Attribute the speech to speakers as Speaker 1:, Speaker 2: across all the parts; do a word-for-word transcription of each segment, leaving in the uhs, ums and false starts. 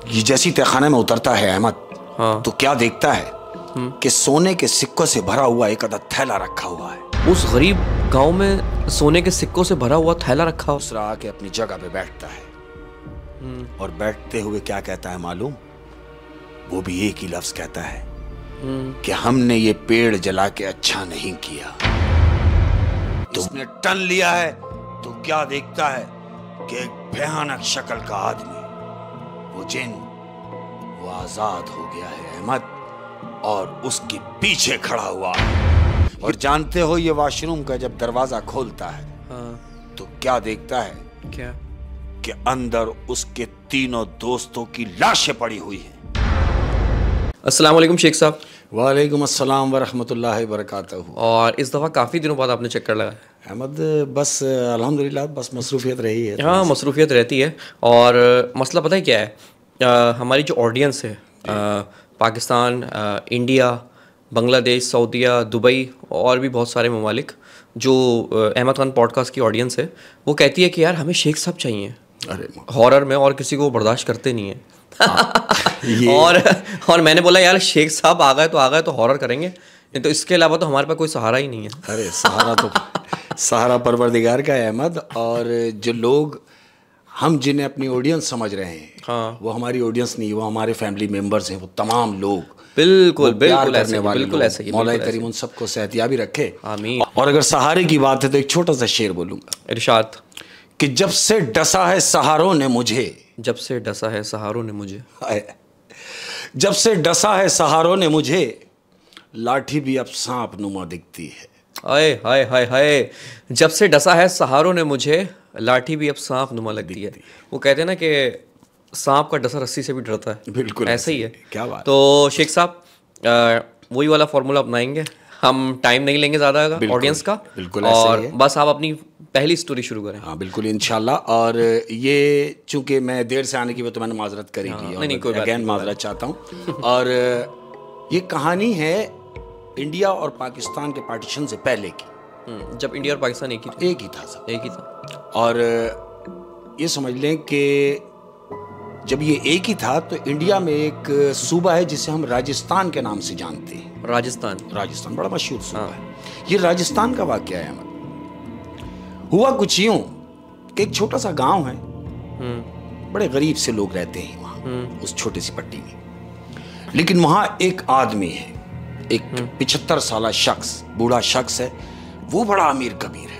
Speaker 1: ये जैसी तहखाने में उतरता है अहमद,
Speaker 2: हाँ।
Speaker 1: तो क्या देखता है कि सोने के सिक्कों से भरा हुआ एक अदद थैला रखा हुआ है।
Speaker 2: उस गरीब गांव में सोने के सिक्कों से भरा हुआ थैला रखा हो।
Speaker 1: दूसरा आके अपनी जगह पे बैठता है और बैठते हुए क्या कहता है मालूम? वो भी एक ही लफ्ज कहता है कि हमने ये पेड़ जला के अच्छा नहीं किया। तो उसने टन लिया है तो क्या देखता है कि एक भयानक शक्ल का आदमी, वो जिन, वो आजाद हो गया है अहमद, और उसके पीछे खड़ा हुआ है। और जानते हो ये वॉशरूम का जब दरवाजा खोलता है,
Speaker 2: हाँ।
Speaker 1: तो क्या देखता है?
Speaker 2: क्या?
Speaker 1: कि अंदर उसके तीनों दोस्तों की लाशें पड़ी हुई हैं।
Speaker 2: अस्सलाम वालेकुम शेख साहब।
Speaker 1: वालेकुम अस्सलाम वरहमतुल्लाहि वबरकातुहू।
Speaker 2: और इस दफ़ा काफ़ी दिनों बाद आपने चक्कर लगाया।
Speaker 1: अहमद बस अल्हम्दुलिल्लाह बस मसरूफियत रही है।
Speaker 2: हाँ, मसरूफियत रहती है। और मसला पता है क्या है? आ, हमारी जो ऑडियंस है, आ, पाकिस्तान, आ, इंडिया, बांग्लादेश, सऊदीया, दुबई और भी बहुत सारे ममालिक, जो अहमद खान पॉडकास्ट की ऑडियंस है, वो कहती है कि यार हमें शेख साहब चाहिए
Speaker 1: अरे
Speaker 2: हॉरर में, और किसी को बर्दाश्त करते नहीं है।
Speaker 1: ये
Speaker 2: और और मैंने बोला यार शेख साहब आ गए तो आ गए तो हॉरर करेंगे, नहीं तो इसके अलावा तो हमारे पास कोई सहारा ही नहीं है।
Speaker 1: अरे सहारा तो सहारा परवरदिगार का है अहमद। और जो लोग हम जिन्हें अपनी ऑडियंस समझ रहे हैं,
Speaker 2: हाँ।
Speaker 1: वो हमारी ऑडियंस नहीं, वो हमारे फैमिली मेंबर्स हैं। वो तमाम लोग
Speaker 2: बिल्कुल
Speaker 1: वो प्यार
Speaker 2: बिल्कुल
Speaker 1: करने
Speaker 2: ऐसे
Speaker 1: वाले
Speaker 2: बिल्कुल
Speaker 1: लोग,
Speaker 2: ऐसे ही
Speaker 1: मौला
Speaker 2: बिल्कुल
Speaker 1: करीम उन सबको सेहतियाबी रखे।
Speaker 2: आमीन।
Speaker 1: और अगर सहारे की बात है तो एक छोटा सा शेर बोलूंगा,
Speaker 2: इरशाद।
Speaker 1: कि जब से डसा है सहारों ने मुझे,
Speaker 2: जब से डसा है सहारों ने मुझे,
Speaker 1: जब से डसा है सहारों ने मुझे, लाठी भी अब सांप नुमा दिखती है।
Speaker 2: हाय हाय हाय हाय। जब से डसा है सहारों ने मुझे, लाठी भी अब सांप नुमा लगती है। वो कहते हैं ना कि सांप का डसा रस्सी से भी डरता है।
Speaker 1: बिल्कुल
Speaker 2: ऐसे ही है।
Speaker 1: क्या बात।
Speaker 2: तो शेख साहब वही वाला फॉर्मूला अपनाएंगे, हम टाइम नहीं लेंगे ज़्यादा ऑडियंस का।
Speaker 1: बिल्कुल ऐसे
Speaker 2: और
Speaker 1: ही है।
Speaker 2: बस आप अपनी पहली स्टोरी शुरू करें।
Speaker 1: हाँ बिल्कुल इंशाल्लाह। और ये चूंकि मैं देर से आने की वजह तो मैंने माजरत करी
Speaker 2: हाँ,
Speaker 1: ली,
Speaker 2: नहीं, नहीं, कोई
Speaker 1: और
Speaker 2: बात
Speaker 1: अगेन
Speaker 2: नहीं,
Speaker 1: माजरत चाहता हूँ। और ये कहानी है इंडिया और पाकिस्तान के पार्टीशन से पहले की।
Speaker 2: जब इंडिया और पाकिस्तान एक ही थे।
Speaker 1: एक ही था सब,
Speaker 2: एक ही था।
Speaker 1: और ये समझ लें कि जब ये एक ही था तो इंडिया में एक सूबा है जिसे हम राजस्थान के नाम से जानते हैं।
Speaker 2: राजस्थान।
Speaker 1: राजस्थान बड़ा मशहूर सूबा
Speaker 2: हाँ।
Speaker 1: है। ये राजस्थान का वाकया है। अहमद, हुआ कुछ यूं कि एक छोटा सा गांव है, बड़े गरीब से लोग रहते हैं वहां उस छोटी सी पट्टी में। लेकिन वहां एक आदमी है, एक पिछहत्तर साल शख्स, बूढ़ा शख्स है, वो बड़ा अमीर कबीर है।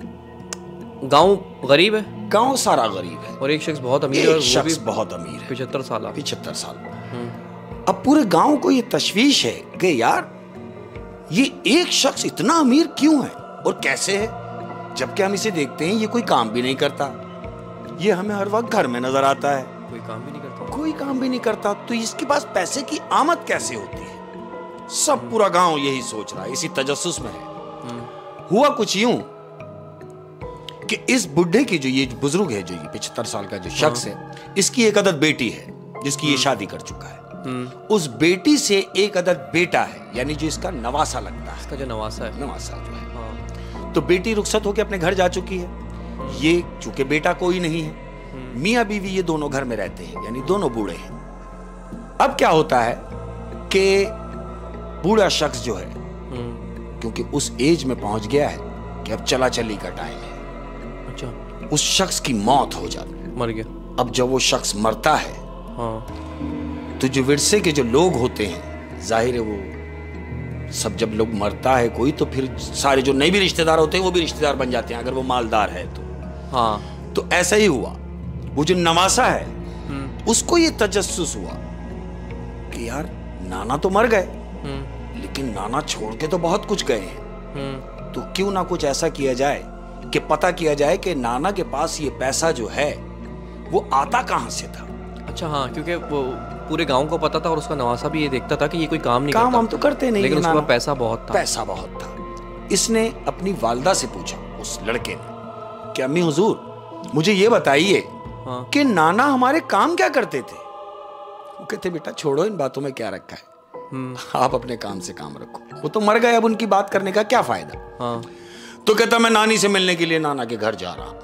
Speaker 2: गांव गरीब है,
Speaker 1: गांव सारा गरीब है,
Speaker 2: और एक शख्स बहुत अमीर है,
Speaker 1: एक
Speaker 2: और वो
Speaker 1: शख्स
Speaker 2: भी
Speaker 1: बहुत अमीर है,
Speaker 2: पिछहत्तर साल।
Speaker 1: पिछहत्तर साल। अब पूरे गांव को ये तशवीश है कि यार ये एक शख्स इतना अमीर क्यों है और कैसे है, जबकि हम इसे देखते हैं ये कोई काम भी नहीं करता, ये हमें हर वक्त घर में नजर आता है,
Speaker 2: कोई काम भी नहीं करता।
Speaker 1: कोई काम भी नहीं करता, तो इसके पास पैसे की आमद कैसे होती है? सब पूरा गांव यही सोच रहा है, इसी तजस्सुस में है। हुआ कुछ यूं कि इस बुढ़े की, जो ये बुजुर्ग है, जो ये पिछहत्तर साल का जो शख्स है, इसकी एक अदद बेटी है जिसकी ये शादी कर चुका है। उस बेटी से एक अदद बेटा है, यानी जो इसका नवासा लगता है,
Speaker 2: इसका जो नवासा है,
Speaker 1: नवासा जो है।
Speaker 2: हाँ।
Speaker 1: तो बेटी रुखसत होकर अपने घर जा चुकी है। ये चूंकि बेटा कोई नहीं है, मियाँ बीवी ये दोनों घर में रहते हैं, यानी दोनों बूढ़े हैं। अब क्या होता है कि बूढ़ा शख्स जो है, क्योंकि उस एज में पहुंच गया है कि अब चला चली का टाइम है,
Speaker 2: अच्छा,
Speaker 1: उस शख्स की मौत हो जाती है,
Speaker 2: मर गया।
Speaker 1: अब जब वो शख्स मरता है,
Speaker 2: हाँ।
Speaker 1: तो जो विरसे के जो लोग होते हैं, जाहिर है वो सब, जब लोग मरता है कोई, तो फिर सारे जो नए भी रिश्तेदार होते हैं वो भी रिश्तेदार बन जाते हैं, अगर वो मालदार है तो।
Speaker 2: हाँ।
Speaker 1: तो ऐसा ही हुआ। वो जो नवासा है, उसको ये तजस्सुस हुआ कि यार नाना तो मर गए, लेकिन नाना छोड़ के तो बहुत कुछ गए हैं, तो क्यों ना कुछ ऐसा किया जाए कि पता किया जाए कि नाना के पास ये पैसा जो है वो आता कहां से था।
Speaker 2: अच्छा, हाँ, क्योंकि वो पूरे गांव को पता था, और उसका नवासा भी ये देखता था कि ये कोई काम नहीं
Speaker 1: काम
Speaker 2: करता।
Speaker 1: हम तो करते नहीं,
Speaker 2: लेकिन उसके पास पैसा बहुत था।
Speaker 1: पैसा बहुत था। इसने अपनी वालदा से पूछा, उस लड़के ने, कि अम्मी हुजूर मुझे ये बताइए
Speaker 2: हाँ।
Speaker 1: कि नाना हमारे काम क्या करते थे? वो कहते बेटा छोड़ो इन बातों में क्या रखा है, आप अपने काम से काम रखो, वो तो मर गए, अब उनकी बात करने का क्या फायदा।
Speaker 2: हाँ।
Speaker 1: तो कहता मैं नानी से मिलने के लिए नाना के घर जा रहा हूं।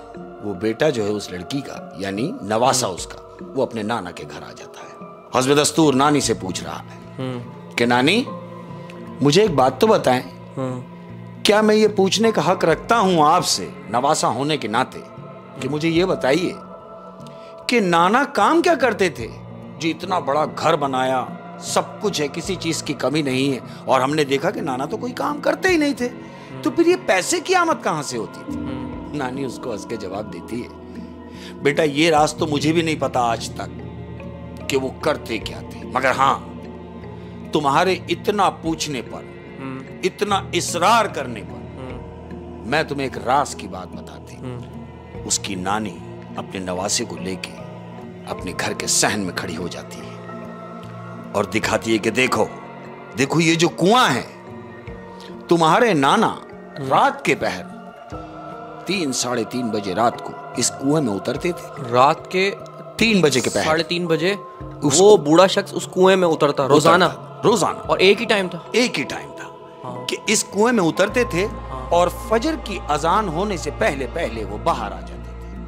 Speaker 1: वो बेटा जो है उस लड़की का, यानी नवासा उसका, वो अपने नाना के घर आ जाता है। हस्ब दस्तूर नानी से पूछ रहा है कि नानी मुझे एक बात तो बताएं, क्या मैं ये पूछने का हक रखता हूं आपसे नवासा होने के नाते कि मुझे ये बताइए कि नाना काम क्या करते थे जो इतना बड़ा घर बनाया, सब कुछ है, किसी चीज की कमी नहीं है, और हमने देखा कि नाना तो कोई काम करते ही नहीं थे, तो फिर ये पैसे की आमद कहां से होती थी? नानी उसको हंस के जवाब देती है, बेटा ये राज तो मुझे भी नहीं पता आज तक कि वो करते क्या थे, मगर हां तुम्हारे इतना पूछने पर, इतना इसरार करने पर मैं तुम्हें एक राज की बात बताती हूं। उसकी नानी अपने नवासे को लेके अपने घर के सहन में खड़ी हो जाती है और दिखाती है कि देखो देखो ये जो कुआं है, तुम्हारे नाना रात के पहर तीन साढ़े तीन बजे रात को इस कुएं में उतरते थे।
Speaker 2: रात के
Speaker 1: तीन बजे के पहर
Speaker 2: साढ़े तीन बजे वो बूढ़ा शख्स उस कुएं में उतरता रोजाना
Speaker 1: रोजाना
Speaker 2: और एक ही टाइम था
Speaker 1: एक ही टाइम था हाँ। कि इस कुएं में उतरते थे हाँ। और फजर की अजान होने से पहले पहले वो बाहर आ जाते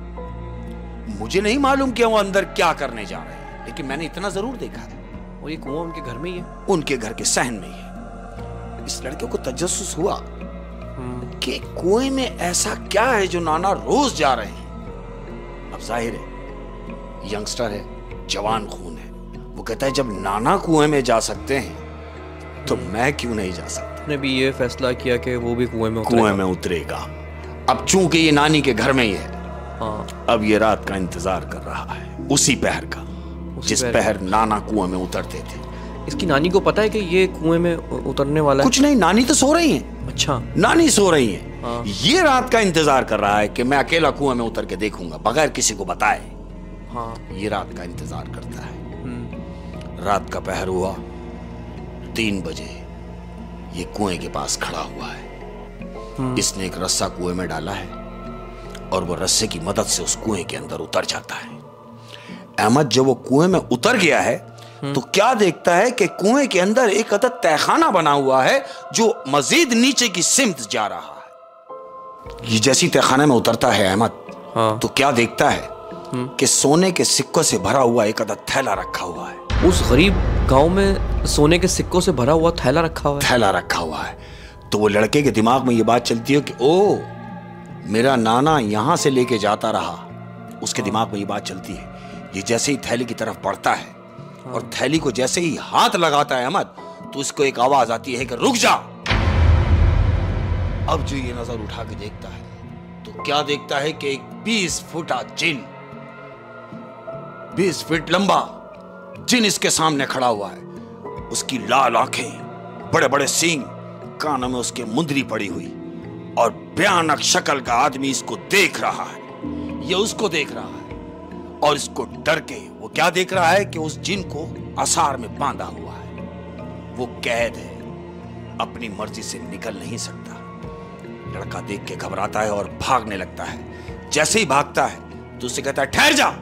Speaker 1: थे। मुझे नहीं मालूम कि वो अंदर क्या करने जा रहे हैं, लेकिन मैंने इतना जरूर देखा है,
Speaker 2: और ये कुआं उनके घर में ही है,
Speaker 1: उनके घर के सहन में ही है। इस लड़के को तजस्सुस हुआ कि कुएं में ऐसा क्या है जो नाना रोज जा रहे हैं। अब जाहिर है यंगस्टर है, जवान खून है, वो कहता है जब नाना कुएं में जा सकते हैं तो मैं क्यों नहीं जा सकता।
Speaker 2: ने भी ये फैसला किया कि वो भी कुएं में उतरेगा।
Speaker 1: कुएं में उतरेगा। अब चूंकि ये नानी के घर में ही है
Speaker 2: हाँ।
Speaker 1: अब ये रात का इंतजार कर रहा है, उसी पहर का जिस पहर नाना कुएं में उतरते थे।
Speaker 2: इसकी नानी को पता है कि ये कुएं में उतरने वाला है?
Speaker 1: कुछ नहीं, नानी तो सो रही हैं।
Speaker 2: अच्छा,
Speaker 1: नानी सो रही हैं।
Speaker 2: हाँ।
Speaker 1: ये रात का इंतजार कर रहा है कि मैं अकेला कुएं में उतर के देखूंगा बगैर किसी को बताए।
Speaker 2: हाँ।
Speaker 1: ये रात का इंतजार करता है। रात का पहर हुआ, तीन बजे ये कुएं के पास खड़ा हुआ है। इसने एक रस्सा कुएं में डाला है और वो रस्से की मदद से उस कुएं के अंदर उतर जाता है। अहमद जब वो कुएं में उतर गया है तो क्या देखता है कि कुएं के अंदर एक अदद तहखाना बना हुआ है जो मजीद नीचे की सिमत जा रहा है। ये जैसी तहखाने में उतरता है अहमद
Speaker 2: हाँ।
Speaker 1: तो क्या देखता है कि सोने के सिक्कों से भरा हुआ एक अदद थैला रखा हुआ है।
Speaker 2: उस गरीब गांव में सोने के सिक्कों से भरा हुआ थैला रखा हुआ है।
Speaker 1: थैला रखा हुआ है। तो वो लड़के के दिमाग में ये बात चलती है कि ओ मेरा नाना यहां से लेके जाता रहा। उसके दिमाग में ये बात चलती है। ये जैसे ही थैली की तरफ बढ़ता है और थैली को जैसे ही हाथ लगाता है अहमद तो उसको एक आवाज आती है कि रुक जा। अब जो ये नजर उठा के देखता है तो क्या देखता है कि एक बीस फुटा जिन, बीस फीट लंबा जिन इसके सामने खड़ा हुआ है। उसकी लाल आंखें, बड़े बड़े सींग, कानों में उसके मुंदरी पड़ी हुई और भयानक शक्ल का आदमी इसको देख रहा है। ये उसको देख रहा है और इसको डर के वो क्या देख रहा है कि उस जिन को आसार में बांधा हुआ है। वो कैद है, अपनी मर्जी से निकल नहीं सकता। लड़का देख के घबराता है और भागने लगता है। जैसे ही भागता है तो उसे कहता है ठहर जा,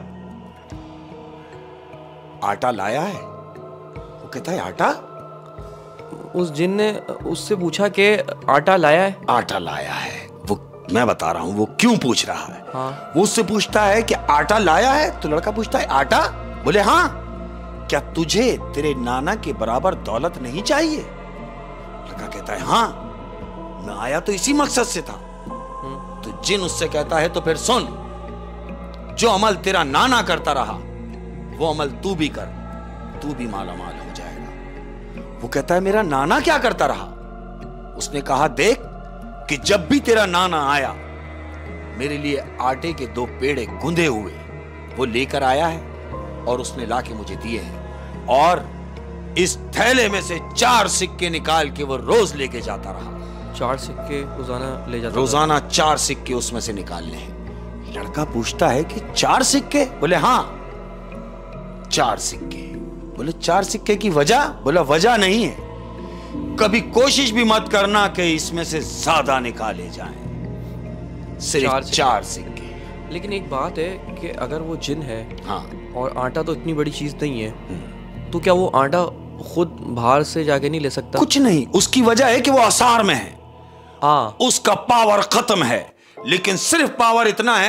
Speaker 1: आटा लाया है? वो कहता है आटा?
Speaker 2: उस जिन ने उससे पूछा कि आटा लाया है?
Speaker 1: आटा लाया है। वो मैं बता रहा हूं वो क्यों पूछ रहा है।
Speaker 2: हाँ।
Speaker 1: वो उससे पूछता है कि आटा लाया है? तो लड़का पूछता है आटा? बोले हाँ। क्या तुझे तेरे नाना के बराबर दौलत नहीं चाहिए? लड़का कहता है हाँ, मैं आया तो इसी मकसद से था। तो जिन उससे कहता है तो फिर सुन, जो अमल तेरा नाना करता रहा वो अमल तू भी कर, तू भी माला माल हो जाएगा। वो कहता है मेरा नाना क्या करता रहा? उसने कहा देख कि जब भी तेरा नाना आया मेरे लिए आटे के दो पेड़े गुंदे हुए वो लेकर आया है और उसने लाके मुझे दिए हैं, और इस थैले में से चार सिक्के निकाल के वो रोज लेके जाता रहा।
Speaker 2: चार सिक्के रोजाना ले जाता?
Speaker 1: रोजाना चार सिक्के उसमें से निकालने हैं। लड़का पूछता है कि चार सिक्के? बोले हाँ चार सिक्के। बोले चार सिक्के की वजह? बोला वजह नहीं है, कभी कोशिश भी मत करना कि इसमें से ज्यादा निकाले जाएं, सिर्फ चार, चार सिक्के।
Speaker 2: लेकिन एक बात है कि अगर वो जिन है
Speaker 1: हाँ
Speaker 2: और आटा तो इतनी बड़ी चीज नहीं है, तो क्या वो आटा खुद बाहर से जाके नहीं ले सकता?
Speaker 1: कुछ नहीं, उसकी वजह है कि वो आसार में है।
Speaker 2: हाँ,
Speaker 1: उसका पावर खत्म है, लेकिन सिर्फ पावर इतना है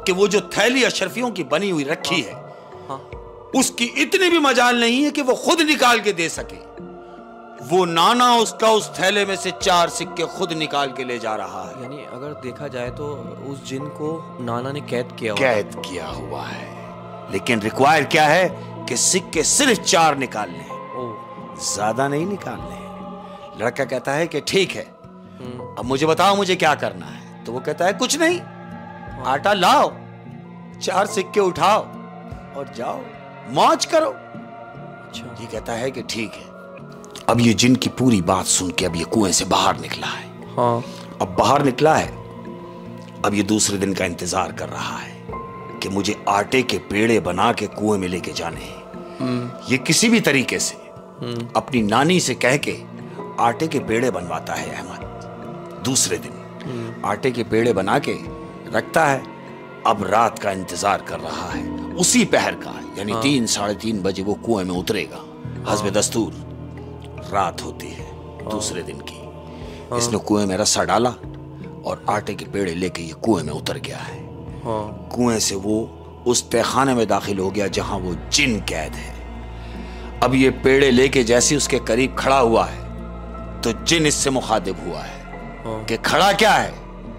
Speaker 1: कि वो जो थैली अशरफियों की बनी हुई रखी है,
Speaker 2: हाँ।
Speaker 1: उसकी इतनी भी मजाल नहीं है कि वो खुद निकाल के दे सके। वो नाना उसका उस थैले में से चार सिक्के खुद निकाल के ले जा रहा है।
Speaker 2: यानी अगर देखा जाए तो उस जिन को नाना ने कैद किया हुआ
Speaker 1: कैद किया हुआ है, लेकिन रिक्वायर क्या है कि सिक्के सिर्फ चार निकालने हैं, ज्यादा नहीं निकालने हैं। लड़का कहता है कि ठीक है, अब मुझे बताओ मुझे क्या करना है। तो वो कहता है कुछ नहीं, आटा लाओ, चार सिक्के उठाओ और जाओ मौज करो।
Speaker 2: अच्छा।
Speaker 1: ये कहता है कि ठीक है। अब ये जिन की पूरी बात सुन के अब ये कुएं से बाहर निकला है।
Speaker 2: हाँ।
Speaker 1: अब बाहर निकला है, अब ये दूसरे दिन का इंतजार कर रहा है कि मुझे आटे के पेड़े बना के कुएं में लेके जाने हैं। ये किसी भी तरीके से अपनी नानी से कह के आटे के पेड़े बनवाता है अहमद। दूसरे दिन आटे के पेड़े बना के रखता है। अब रात का इंतजार कर रहा है, उसी पहर का, यानी हाँ। तीन साढ़े तीन बजे वो कुएं में उतरेगा। हाँ। हस्बे दस्तूर रात होती है हाँ। दूसरे दिन की। हाँ। इसने कुएं में रस्सा डाला और आटे के पेड़े लेके ये कुएं में उतर गया है। हाँ। कुएं से वो उस तहखाने में दाखिल हो गया जहां वो जिन कैद है। अब ये पेड़े लेके जैसे उसके करीब खड़ा हुआ है तो जिन इससे मुखातिब हुआ है हाँ। कि खड़ा क्या है,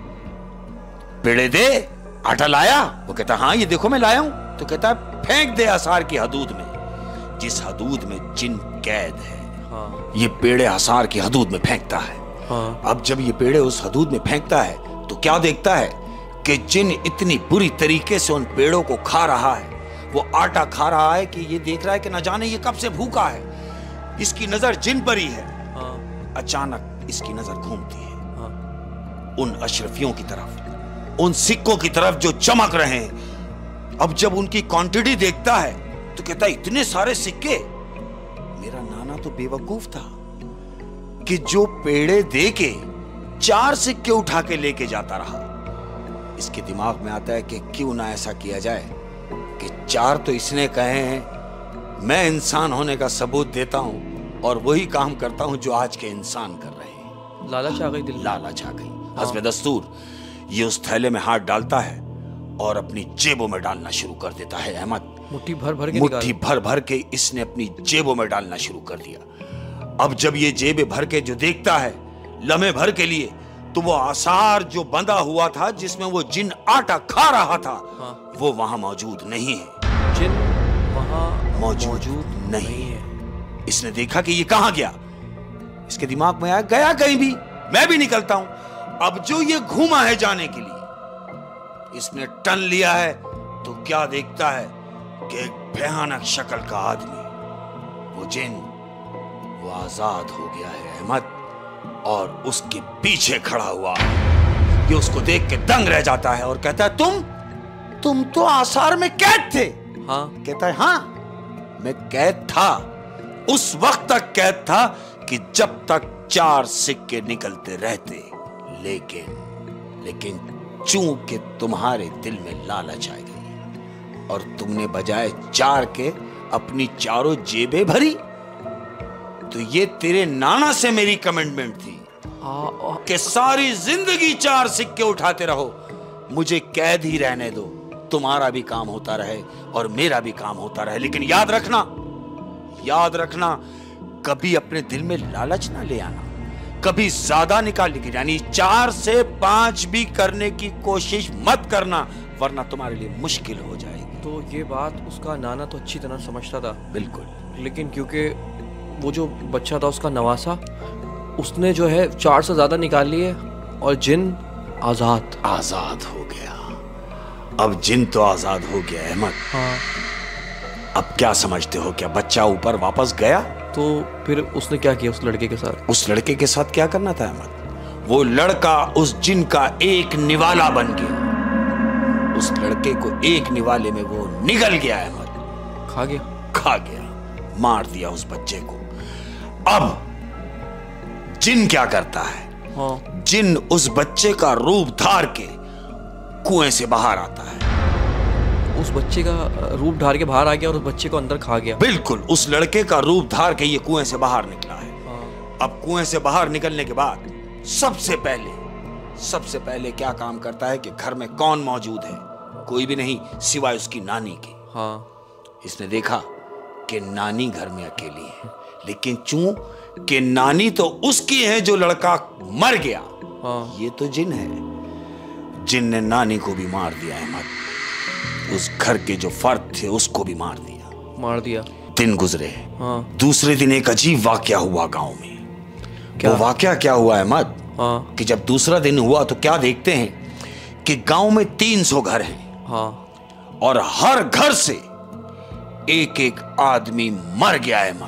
Speaker 1: पेड़े दे, आटा लाया? वो कहता हाँ ये देखो मैं लाया हूं। तो कहता है फेंक दे हसार की हदूद में, जिस हदूद में जिन कैद है। हाँ। ये पेड़े हसार की हदूद में फेंकता है। हाँ। अब जब ये पेड़े उस हदूद में फेंकता है तो क्या देखता है कि जिन इतनी बुरी तरीके से उन पेड़ों को खा रहा है, वो आटा खा रहा है कि ये देख रहा है कि न जाने ये कब से भूखा है। इसकी नजर जिन पर ही है। हाँ। अचानक इसकी नजर घूमती है हाँ। उन अशरफियों की तरफ, उन सिक्कों की तरफ जो चमक रहे हैं। अब जब उनकी क्वांटिटी देखता है तो कहता है इतने सारे सिक्के। मेरा नाना तो बेवकूफ था कि जो पेड़े दे के चार सिक्के उठा के लेके जाता रहा। इसके दिमाग में आता है कि क्यों ना ऐसा किया जाए कि चार तो इसने कहे हैं, मैं इंसान होने का सबूत देता हूं और वही काम करता हूं जो आज के इंसान कर रहे हैं।
Speaker 2: लालच आ गई दिल में।
Speaker 1: लालच आ गई। हस्बे दस्तूर ये उस थैले में हाथ डालता है और अपनी जेबों में डालना शुरू कर देता है अहमद।
Speaker 2: मुट्ठी भर भर के
Speaker 1: मुट्ठी भर भर के इसने अपनी जेबों में डालना शुरू कर दिया। अब जब ये जेबें भर के जो देखता है लम्हे भर के लिए, तो वो आसार जो बंधा हुआ था जिसमें वो जिन आटा खा रहा था हाँ। वो वहां मौजूद नहीं है।
Speaker 2: जिन वहां
Speaker 1: मौजूद, मौजूद नहीं, नहीं है। इसने देखा कि ये कहां गया। इसके दिमाग में आया गया कहीं भी, मैं भी निकलता हूं। अब जो ये घूमा है जाने के लिए, इसने टन लिया है तो क्या देखता है कि एक भयानक शक्ल का आदमी, वो जिन, वो आजाद हो गया है अहमद और उसके पीछे खड़ा हुआ। ये उसको देख के दंग रह जाता है और कहता है तुम तुम तो आसार में कैद थे।
Speaker 2: हाँ।
Speaker 1: कहता है हाँ मैं कैद था, उस वक्त तक कैद था कि जब तक चार सिक्के निकलते रहते। लेकिन लेकिन चूंकि तुम्हारे दिल में लालच आ गई और तुमने बजाय चार के अपनी चारों जेबें भरी, तो ये तेरे नाना से मेरी कमिटमेंट थी कि सारी जिंदगी चार सिक्के उठाते रहो, मुझे कैद ही रहने दो, तुम्हारा भी काम होता रहे और मेरा भी काम होता रहे। लेकिन याद रखना, याद रखना कभी अपने दिल में लालच ना ले आना, कभी ज्यादा निकाल लेगी, यानी चार से पांच भी करने की कोशिश मत करना, वरना तुम्हारे लिए मुश्किल हो जाएगी।
Speaker 2: तो ये बात उसका नाना तो अच्छी तरह समझता था।
Speaker 1: बिल्कुल।
Speaker 2: लेकिन क्योंकि वो जो बच्चा था उसका नवासा, उसने जो है चार से ज्यादा निकाल लिए और जिन आजाद
Speaker 1: आजाद हो गया। अब जिन तो आजाद हो गया अहमद।
Speaker 2: हाँ।
Speaker 1: अब क्या समझते हो, क्या बच्चा ऊपर वापस गया?
Speaker 2: तो फिर उसने क्या किया उस लड़के के साथ?
Speaker 1: उस लड़के के साथ क्या करना था अहमद? वो लड़का उस जिन का एक निवाला बन गया। उस लड़के को एक निवाले में वो निगल गया अहमद।
Speaker 2: खा गया
Speaker 1: खा गया मार दिया उस बच्चे को। अब जिन क्या करता है?
Speaker 2: हाँ।
Speaker 1: जिन उस बच्चे का रूप धार के कुएं से बाहर आता है।
Speaker 2: उस बच्चे का रूप धार के बाहर आ गया और उस बच्चे को अंदर खा गया।
Speaker 1: बिल्कुल, उस लड़के का रूप धार के ये कुएं से बाहर निकला है।
Speaker 2: हाँ।
Speaker 1: अब कुएं से बाहर निकलने के बाद सबसे पहले सबसे पहले क्या काम करता है कि घर में कौन मौजूद है? कोई भी नहीं सिवाय उसकी नानी के।
Speaker 2: हाँ।
Speaker 1: इसने देखा कि नानी घर में अकेली है, लेकिन चूं कि नानी तो उसकी है जो लड़का मर गया।
Speaker 2: हाँ।
Speaker 1: ये तो जिन है, जिन ने नानी को भी मार दिया अहमद। उस घर के जो फर्द थे उसको भी मार दिया।
Speaker 2: मार दिया।
Speaker 1: दिन गुजरे।
Speaker 2: हाँ।
Speaker 1: दूसरे दिन एक अजीब वाकया हुआ गांव में।
Speaker 2: क्या?
Speaker 1: वो वाकया क्या हुआ अहमद?
Speaker 2: हाँ।
Speaker 1: कि जब दूसरा दिन हुआ तो क्या देखते हैं कि गांव में तीन सौ घर हैं।
Speaker 2: हाँ।
Speaker 1: और हर घर से एक एक आदमी मर गया अहमद।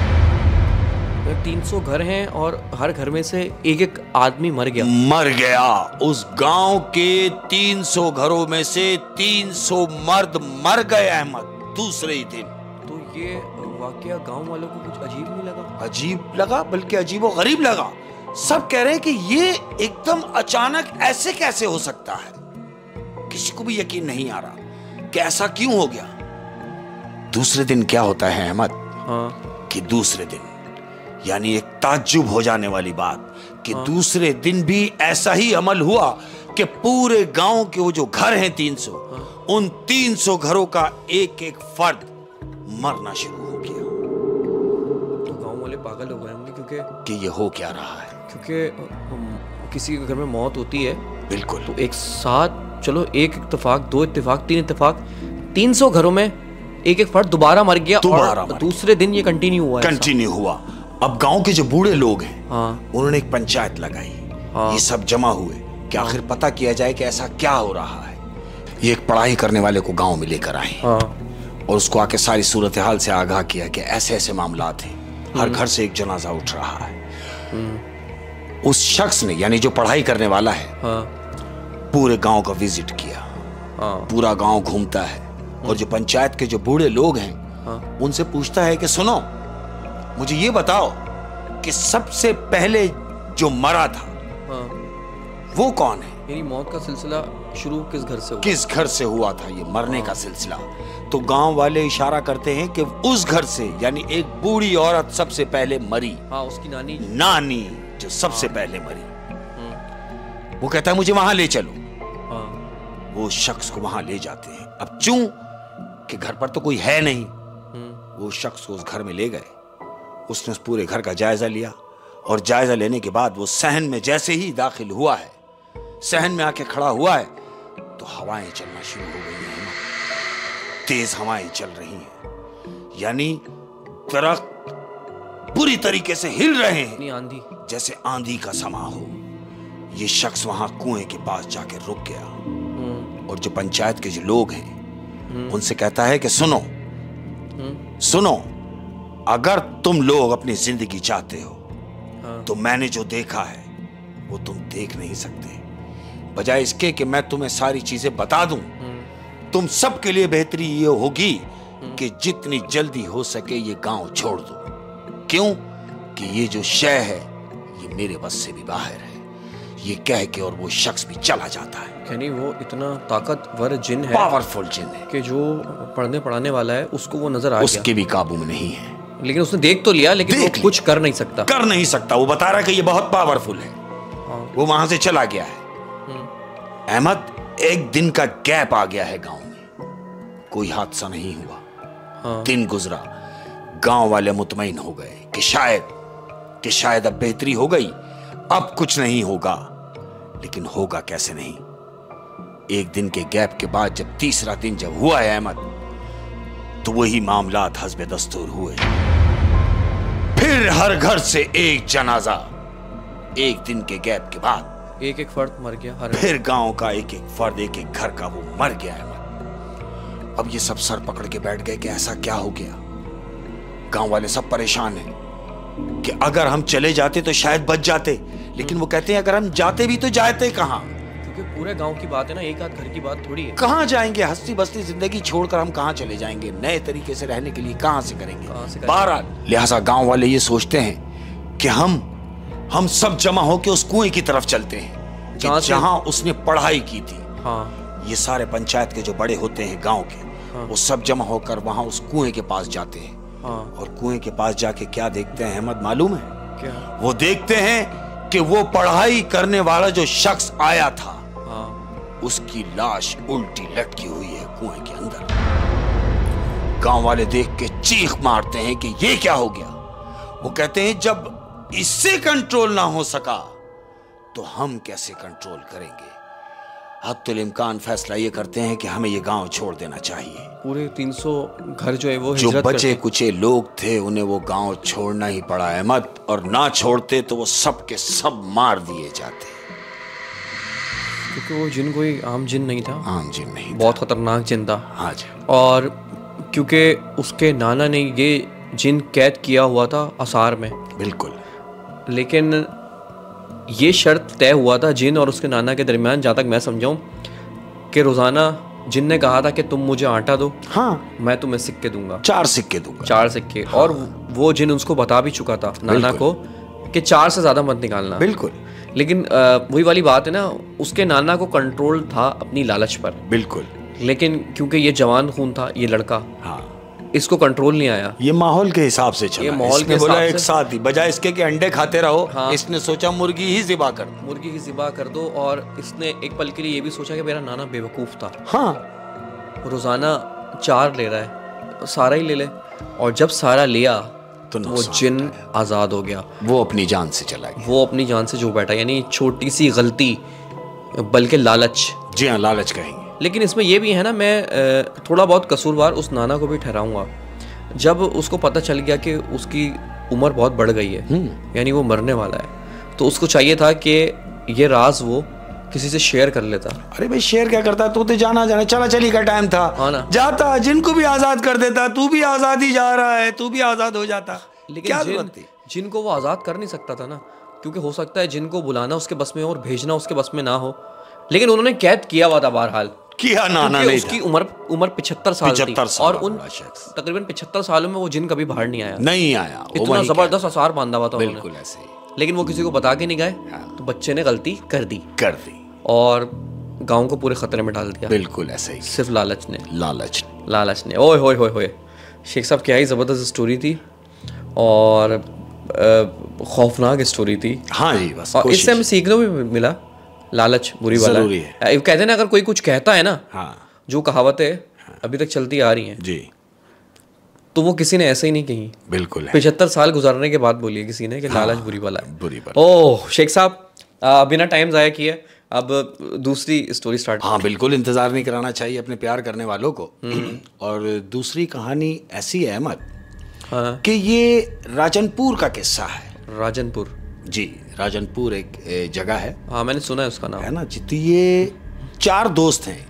Speaker 2: तीन सौ घर हैं और हर घर में से एक एक आदमी मर गया।
Speaker 1: मर गया। उस गांव के तीन सौ घरों में से तीन सौ मर्द मर गए अहमद दूसरे ही दिन।
Speaker 2: तो ये वाकया गांव वालों को कुछ अजीब नहीं लगा?
Speaker 1: अजीब लगा, बल्कि अजीब और गरीब लगा। सब कह रहे हैं कि ये एकदम अचानक ऐसे कैसे हो सकता है। किसी को भी यकीन नहीं आ रहा कि ऐसा क्यों हो गया। दूसरे दिन क्या होता है अहमद?
Speaker 2: हाँ।
Speaker 1: कि दूसरे दिन यानी एक ताज्जुब हो जाने वाली बात कि हाँ। दूसरे दिन भी ऐसा ही अमल हुआ कि पूरे गांव के वो जो घर हैं तीन सौ, हाँ। उन तीन सौ घरों का एक एक फर्द मरना शुरू हो गया।
Speaker 2: तो गांव वाले पागल हो गए होंगे क्योंकि
Speaker 1: कि ये हो क्या रहा है।
Speaker 2: क्योंकि किसी के घर में मौत होती है
Speaker 1: बिल्कुल
Speaker 2: तो एक साथ चलो एक इत्तेफाक, दो इत्तेफाक, तीन इत्तेफाक, तीन सौ घरों में एक एक फर्द दोबारा मर गया।
Speaker 1: दोबारा
Speaker 2: और दूसरे दिन ये कंटिन्यू हुआ
Speaker 1: कंटिन्यू हुआ। अब गांव के जो बूढ़े लोग हैं,
Speaker 2: हाँ।
Speaker 1: उन्होंने एक पंचायत लगाई। हाँ। ये सब जमा हुए कि आखिर हाँ। पता किया जाए कि ऐसा क्या हो रहा है। ये एक पढ़ाई करने वाले को गांव में लेकर आए। हाँ। और उसको आके सारी सूरत हाल से आगाह किया कि ऐसे ऐसे मामलात हैं। हर घर से एक जनाजा उठ रहा है। उस शख्स ने यानी जो पढ़ाई करने वाला है, हाँ। पूरे गांव का विजिट किया। हाँ। पूरा गांव घूमता है और जो पंचायत के जो बूढ़े लोग हैं, हाँ। उनसे पूछता है कि सुनो, मुझे ये बताओ कि सबसे पहले जो मरा था, हाँ। वो कौन है?
Speaker 2: मेरी मौत का सिलसिला शुरू किस घर से हुआ?
Speaker 1: किस घर से हुआ था ये मरने हाँ। का सिलसिला? तो गांव वाले इशारा करते हैं कि उस घर से, यानी एक बूढ़ी औरत सबसे पहले मरी।
Speaker 2: हाँ, उसकी नानी
Speaker 1: नानी जो सबसे हाँ। पहले मरी। वो कहता है मुझे वहां ले चलो। हाँ। वो शख्स को वहां ले जाते हैं। अब चूं कि घर पर तो कोई है नहीं, वो शख्स को उस घर में ले गए। उसने उस पूरे घर का जायजा लिया और जायजा लेने के बाद वो सहन में जैसे ही दाखिल हुआ है, सहन में आके खड़ा हुआ है, तो हवाएं चलना शुरू हो गई हैं। तेज हवाएं चल रही हैं, यानी दरख्त बुरी तरीके से हिल रहे हैं,
Speaker 2: आंधी
Speaker 1: जैसे आंधी का समा हो। ये शख्स वहां कुएं के पास जाके रुक गया और जो पंचायत के जो लोग हैं उनसे कहता है कि सुनो सुनो, अगर तुम लोग अपनी जिंदगी चाहते हो, हाँ। तो मैंने जो देखा है वो तुम देख नहीं सकते। बजाय इसके कि मैं तुम्हें सारी चीजें बता दूं, तुम सबके लिए बेहतरी ये होगी कि जितनी जल्दी हो सके ये गांव छोड़ दो। क्यों? कि ये जो शय है ये मेरे बस से भी बाहर है। ये कह के और वो शख्स भी चला जाता है।
Speaker 2: यानी वो इतना ताकतवर जिन है,
Speaker 1: पावरफुल जिन है,
Speaker 2: कि जो पढ़ने पढ़ाने वाला है उसको वो नजर आ गया।
Speaker 1: उसके भी काबू में नहीं है।
Speaker 2: लेकिन उसने देख तो लिया, लेकिन वो कुछ कर नहीं सकता।
Speaker 1: कर नहीं सकता। वो बता रहा है कि ये बहुत पावरफुल है। हाँ। वो वहां से चला गया है। अहमद, एक दिन का गैप आ गया है गांव में, कोई हादसा नहीं हुआ। हाँ। दिन गुजरा, गांव वाले मुतमईन हो गए कि शायद कि शायद अब बेहतरी हो गई, अब कुछ नहीं होगा। लेकिन होगा कैसे नहीं। एक दिन के गैप के बाद जब तीसरा दिन जब हुआ है अहमद, तो वही मामलात हस्बे दस्तूर हुए। फिर हर घर से एक जनाजा। एक दिन के गैप के बाद
Speaker 2: एक एक फर्द मर गया। हर
Speaker 1: फिर गांव का एक एक फर्द, एक एक घर का वो मर गया है। अब ये सब सर पकड़ के बैठ गए कि ऐसा क्या हो गया। गांव वाले सब परेशान हैं कि अगर हम चले जाते तो शायद बच जाते, लेकिन वो कहते हैं अगर हम जाते भी तो जाते कहां?
Speaker 2: क्योंकि पूरे गांव की बात है ना, एक आध घर की बात थोड़ी है।
Speaker 1: कहां जाएंगे? हंसती बसती जिंदगी छोड़कर हम कहां चले जाएंगे? नए तरीके से रहने के लिए कहां से करेंगे? बहरहाल लिहाजा गांव वाले ये सोचते हैं कि हम हम सब जमा होकर उस कुएं की तरफ चलते हैं जहां उसने पढ़ाई की थी। हाँ। ये सारे पंचायत के जो बड़े होते हैं गांव के, हाँ। वो सब जमा होकर वहां उस कुएं के पास जाते हैं। हाँ। और कुएं के पास जाके क्या देखते हैं अहमद मालूम है?
Speaker 2: क्या?
Speaker 1: वो देखते हैं कि वो पढ़ाई करने वाला जो शख्स आया था, हाँ। उसकी लाश उल्टी लटकी हुई है कुएं के अंदर। गांव वाले देख के चीख मारते हैं कि ये क्या हो गया। वो कहते हैं जब इससे कंट्रोल ना हो सका तो हम कैसे कंट्रोल करेंगे। हत्तुल इम्कान फैसला ये करते हैं कि हमें ये गांव छोड़ देना चाहिए।
Speaker 2: पूरे तीन सौ घर जो है वो
Speaker 1: जो बचे कुचे लोग थे उन्हें वो गांव छोड़ना ही पड़ा अहमद, और ना छोड़ते तो वो सब के सब मार दिए जाते,
Speaker 2: क्योंकि वो जिन कोई आम जिन नहीं था।
Speaker 1: आम जिन नहीं,
Speaker 2: बहुत खतरनाक जिन था।
Speaker 1: हाँ जी।
Speaker 2: और क्योंकि उसके नाना ने ये जिन कैद किया हुआ था आसार में।
Speaker 1: बिल्कुल।
Speaker 2: लेकिन ये शर्त तय हुआ था जिन और उसके नाना के दरमियान, जहाँ तक मैं समझाऊं, कि रोज़ाना जिन ने कहा था कि तुम मुझे आटा दो,
Speaker 1: हाँ,
Speaker 2: मैं तुम्हें सिक्के दूंगा,
Speaker 1: चार सिक्के दूंगा,
Speaker 2: चार सिक्के। हाँ। और वो जिन उसको बता भी चुका था नाना को कि चार से ज़्यादा मत निकालना।
Speaker 1: बिल्कुल।
Speaker 2: लेकिन वही वाली बात है ना, उसके नाना को कंट्रोल था अपनी लालच पर।
Speaker 1: बिल्कुल।
Speaker 2: लेकिन क्योंकि ये जवान खून था, ये लड़का,
Speaker 1: हाँ,
Speaker 2: इसको कंट्रोल नहीं आया।
Speaker 1: ये माहौल के हिसाब से चला।
Speaker 2: ये माहौल के
Speaker 1: बोला
Speaker 2: हिसाब
Speaker 1: एक
Speaker 2: से,
Speaker 1: साथ ही बजाय इसके कि अंडे खाते रहो,
Speaker 2: हाँ,
Speaker 1: इसने सोचा मुर्गी ही ज़िबा कर दो,
Speaker 2: मुर्गी ही ज़िबा कर दो। और इसने एक पल के लिए ये भी सोचा कि मेरा नाना बेवकूफ़ था।
Speaker 1: हाँ,
Speaker 2: रोज़ाना चार ले रहा है, सारा ही ले ले। और जब सारा लिया तो वो जिन आज़ाद हो गया।
Speaker 1: वो अपनी जान से चला गया।
Speaker 2: वो अपनी जान से जो बैठा, यानी छोटी सी गलती बल्कि लालच।
Speaker 1: जी हाँ, लालच कहेंगे।
Speaker 2: लेकिन इसमें ये भी है ना, मैं थोड़ा बहुत कसूरवार उस नाना को भी ठहराऊंगा। जब उसको पता चल गया कि उसकी उम्र बहुत बढ़ गई है, यानी वो मरने वाला है, तो उसको चाहिए था कि ये राज वो किसी से शेयर कर लेता।
Speaker 1: अरे भाई शेयर क्या करता, तू तो जाना जाना चला चली का टाइम था।
Speaker 2: हाँ ना,
Speaker 1: जाता जिनको भी आजाद कर देता, तू भी आजाद ही जा रहा है, तू भी आजाद हो जाता।
Speaker 2: लेकिन
Speaker 1: क्या
Speaker 2: जिन,
Speaker 1: थी?
Speaker 2: जिनको वो आजाद कर नहीं सकता था ना, क्योंकि हो सकता है जिनको बुलाना उसके बस में और भेजना उसके बस में ना हो। लेकिन उन्होंने कैद किया हुआ था बहरहाल,
Speaker 1: किया नाना नहीं
Speaker 2: उसकी उम्र उम्र पिछहत्तर साल थी, और उन
Speaker 1: तकरीबन
Speaker 2: पिछहत्तर सालों में वो जिन कभी बाहर नहीं आया।
Speaker 1: नहीं आया।
Speaker 2: इतना जबरदस्त आसार बांधा हुआ था।
Speaker 1: बिल्कुल ऐसे ही।
Speaker 2: लेकिन वो किसी को बता के नहीं गए। हाँ। तो बच्चे ने गलती कर दी
Speaker 1: कर दी
Speaker 2: और गांव को पूरे खतरे में डाल दिया।
Speaker 1: बिल्कुल ऐसे ही।
Speaker 2: सिर्फ लालच ने
Speaker 1: लालच
Speaker 2: लालच ने ओए होए होए होए। शेख साहब क्या ही ज़बरदस्त स्टोरी थी और खौफनाक स्टोरी थी।
Speaker 1: हाँ जी, बस
Speaker 2: और इससे हमें सीखने भी मिला, लालच बुरी वाला
Speaker 1: जरूरी है।
Speaker 2: कहते हैं ना, अगर कोई कुछ कहता है ना,
Speaker 1: हाँ,
Speaker 2: जो कहावतें हाँ, अभी तक चलती आ रही हैं
Speaker 1: जी,
Speaker 2: तो वो किसी ने ऐसे ही नहीं कही।
Speaker 1: बिल्कुल।
Speaker 2: पिछहत्तर साल गुजारने के बाद बोली है किसी ने कि
Speaker 1: हाँ,
Speaker 2: लालच बुरी वाला है।
Speaker 1: बुरी वाला।
Speaker 2: ओह शेख साहब, बिना टाइम ज़ाया किए अब दूसरी स्टोरी स्टार्ट।
Speaker 1: हाँ बिल्कुल, इंतजार नहीं कराना चाहिए अपने प्यार करने वालों को। और दूसरी कहानी ऐसी है अहमद, हाँ, कि ये राजनपुर का किस्सा है।
Speaker 2: राजनपुर?
Speaker 1: जी, राजनपुर एक जगह है।
Speaker 2: हाँ मैंने सुना है उसका नाम, है ना।
Speaker 1: जितनी ये चार दोस्त हैं,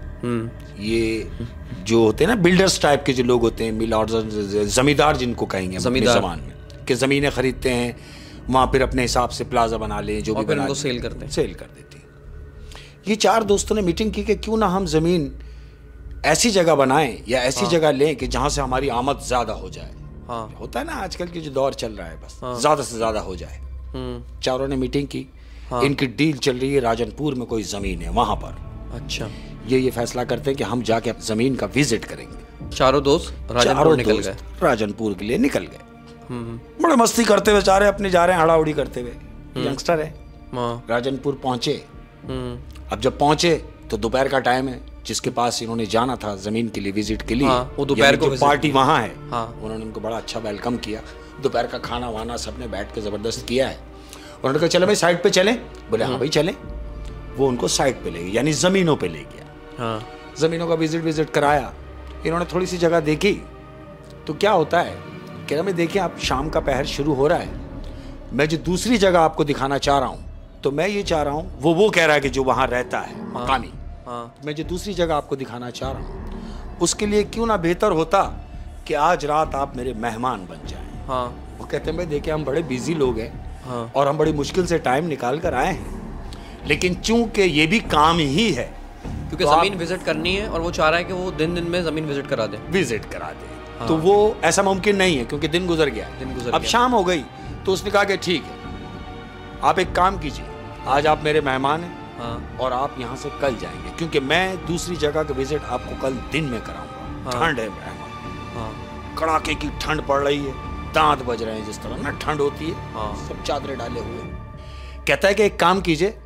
Speaker 1: ये जो होते हैं ना बिल्डर्स टाइप के जो लोग होते हैं, मिल और जमींदार जिनको कहेंगे जमींदार जमान में, कि जमीनें खरीदते हैं, वहाँ फिर अपने हिसाब से प्लाजा बना लें, जो भी बना,
Speaker 2: सेल करते हैं,
Speaker 1: सेल कर देते हैं। ये चार दोस्तों ने मीटिंग की कि क्यों ना हम जमीन ऐसी जगह बनाएं या ऐसी हाँ, जगह लें कि जहाँ से हमारी आमद ज्यादा हो जाए। हाँ, होता है ना आजकल की जो दौर चल रहा है, बस हाँ, ज्यादा से ज्यादा हो जाए। चारों ने मीटिंग की। हाँ, इनकी डील चल रही है, राजनपुर में कोई जमीन है वहां पर।
Speaker 2: अच्छा।
Speaker 1: ये ये फैसला करते हैं कि हम जाके जमीन का विजिट करेंगे।
Speaker 2: चारों दोस्त राजनपुर निकल गए,
Speaker 1: राजनपुर के लिए निकल गए। बड़े मस्ती करते हुए जा रहे हैं, अपने जा रहे हैं हड़ाउड़ी करते हुए। यंगस्टर है। राजनपुर पहुंचे। अब जब पहुंचे तो दोपहर का टाइम है, जिसके पास इन्होंने जाना था जमीन के लिए, विजिट के लिए,
Speaker 2: हाँ, वो दोपहर को
Speaker 1: पार्टी वहां है।
Speaker 2: हाँ,
Speaker 1: उन्होंने उनको बड़ा अच्छा वेलकम किया। दोपहर का खाना वाना सबने बैठ के जबरदस्त किया है। उन्होंने कहा चले भाई साइड पे चलें। बोले हाँ भाई चलें। वो उनको साइड पे ले गया, यानी जमीनों पे ले गया। हाँ, जमीनों का विजिट विजिट कराया। इन्होंने थोड़ी सी जगह देखी तो क्या होता है, कह रहा मैं देखिए आप शाम का पहर शुरू हो रहा है, मैं जो दूसरी जगह आपको दिखाना चाह रहा हूँ, तो मैं ये चाह रहा हूँ, वो वो कह रहा है कि जो वहाँ रहता है मकामी, हाँ, मैं जो दूसरी जगह आपको दिखाना चाह रहा हूँ, उसके लिए क्यों ना बेहतर होता कि आज रात आप मेरे मेहमान बन जाएं। हाँ, वो कहते हैं भाई देखिए हम बड़े बिजी लोग हैं। हाँ, और हम बड़ी मुश्किल से टाइम निकाल कर आए हैं, लेकिन चूंकि ये भी काम ही है,
Speaker 2: क्योंकि तो जमीन विजिट करनी है और वो चाह रहा है कि वो दिन दिन में जमीन विजिट करा दे
Speaker 1: विजिट करा दे। हाँ, तो वो ऐसा मुमकिन नहीं है क्योंकि दिन गुजर गया दिन गुजर अब गया। शाम हो गई तो उसने कहा कि ठीक है, आप एक काम कीजिए, आज आप मेरे मेहमान हैं। हाँ, और आप यहाँ से कल जाएंगे, क्योंकि मैं दूसरी जगह का विजिट आपको कल दिन में कराऊंगा। हाँ, ठंड है मेहमान। हाँ, कड़ाके की ठंड पड़ रही है, दांत बज रहे हैं जिस तरह ना ठंड होती है। हाँ, सब चादरें डाले हुए। कहता है कि एक काम कीजिए,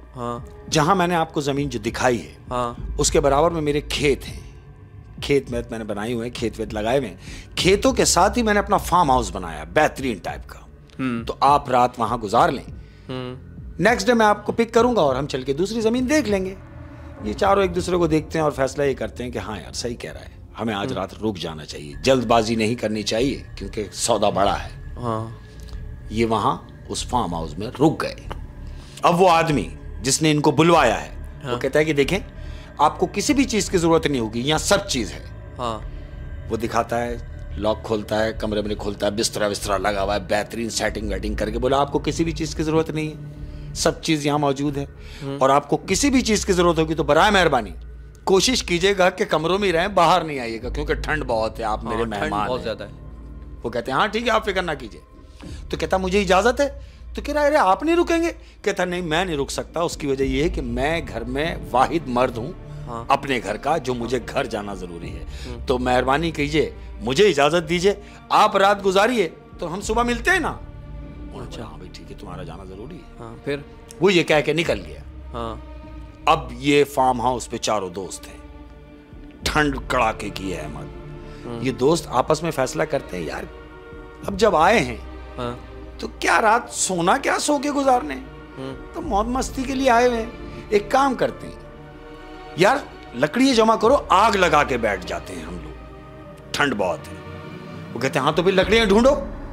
Speaker 2: हाँ।
Speaker 1: जहां मैंने आपको जमीन जो दिखाई है,
Speaker 2: हाँ।
Speaker 1: उसके बराबर में मेरे खेत हैं। खेत में मैंने बनाए हुए हैं, खेत वेत लगाए हुए हैं। खेतों के साथ ही मैंने अपना फार्म हाउस बनाया, बेहतरीन टाइप का। तो आप रात वहां गुजार लें, नेक्स्ट डे मैं आपको पिक करूंगा और हम चल के दूसरी जमीन देख लेंगे। ये चारों एक दूसरे को देखते हैं और फैसला ये करते हैं कि हाँ यार सही कह रहा है, हमें आज रात रुक जाना चाहिए, जल्दबाजी नहीं करनी चाहिए क्योंकि सौदा बड़ा है।
Speaker 2: हाँ।
Speaker 1: ये वहां उस फार्म हाउस में रुक गए। अब वो आदमी जिसने इनको बुलवाया है, हाँ। वो कहता है कि देखें आपको किसी भी चीज की जरूरत नहीं होगी, यहाँ सब चीज है।
Speaker 2: हाँ।
Speaker 1: वो दिखाता है, लॉक खोलता है, कमरे में खोलता है, बिस्तरा बिस्तरा लगा हुआ है, बेहतरीन सेटिंग वेटिंग करके बोला आपको किसी भी चीज की जरूरत नहीं है, सब चीज यहाँ मौजूद है। और आपको किसी भी चीज की जरूरत होगी तो बराए मेहरबानी कोशिश कीजिएगा कि कमरों में रहें, बाहर नहीं आइएगा क्योंकि ठंड बहुत है, आप मेरे मेहमान
Speaker 2: बहुत ज्यादा है।
Speaker 1: वो कहते हैं हाँ ठीक है आप फिक्र ना कीजिए। तो कहता मुझे इजाजत है, तो कह रहा है अरे आप नहीं रुकेंगे? कहता नहीं मैं नहीं रुक सकता, उसकी वजह यह है कि मैं घर में वाहिद मर्द हूँ, हाँ। अपने घर का, जो मुझे घर जाना जरूरी है, तो मेहरबानी कीजिए मुझे इजाजत दीजिए, आप रात गुजारिए तो हम सुबह मिलते हैं ना। अच्छा हाँ भाई ठीक है तुम्हारा जाना जरूरी है।
Speaker 2: हाँ, फिर
Speaker 1: वो ये कह के निकल गया।
Speaker 2: हाँ।
Speaker 1: अब ये फार्म हाउस पे चारों दोस्त हैं, ठंड कड़ाके की है अहमद। ये दोस्त आपस में फैसला करते हैं यार अब जब आए हैं, हाँ। तो क्या रात सोना क्या सो के गुजारने, तो मौज मस्ती के लिए आए हुए हैं। एक काम करते हैं यार लकड़ियां जमा करो, आग लगा के बैठ जाते हैं हम लोग, ठंड बहुत है। वो कहते हैं हाँ तो फिर लकड़ियां ढूंढो।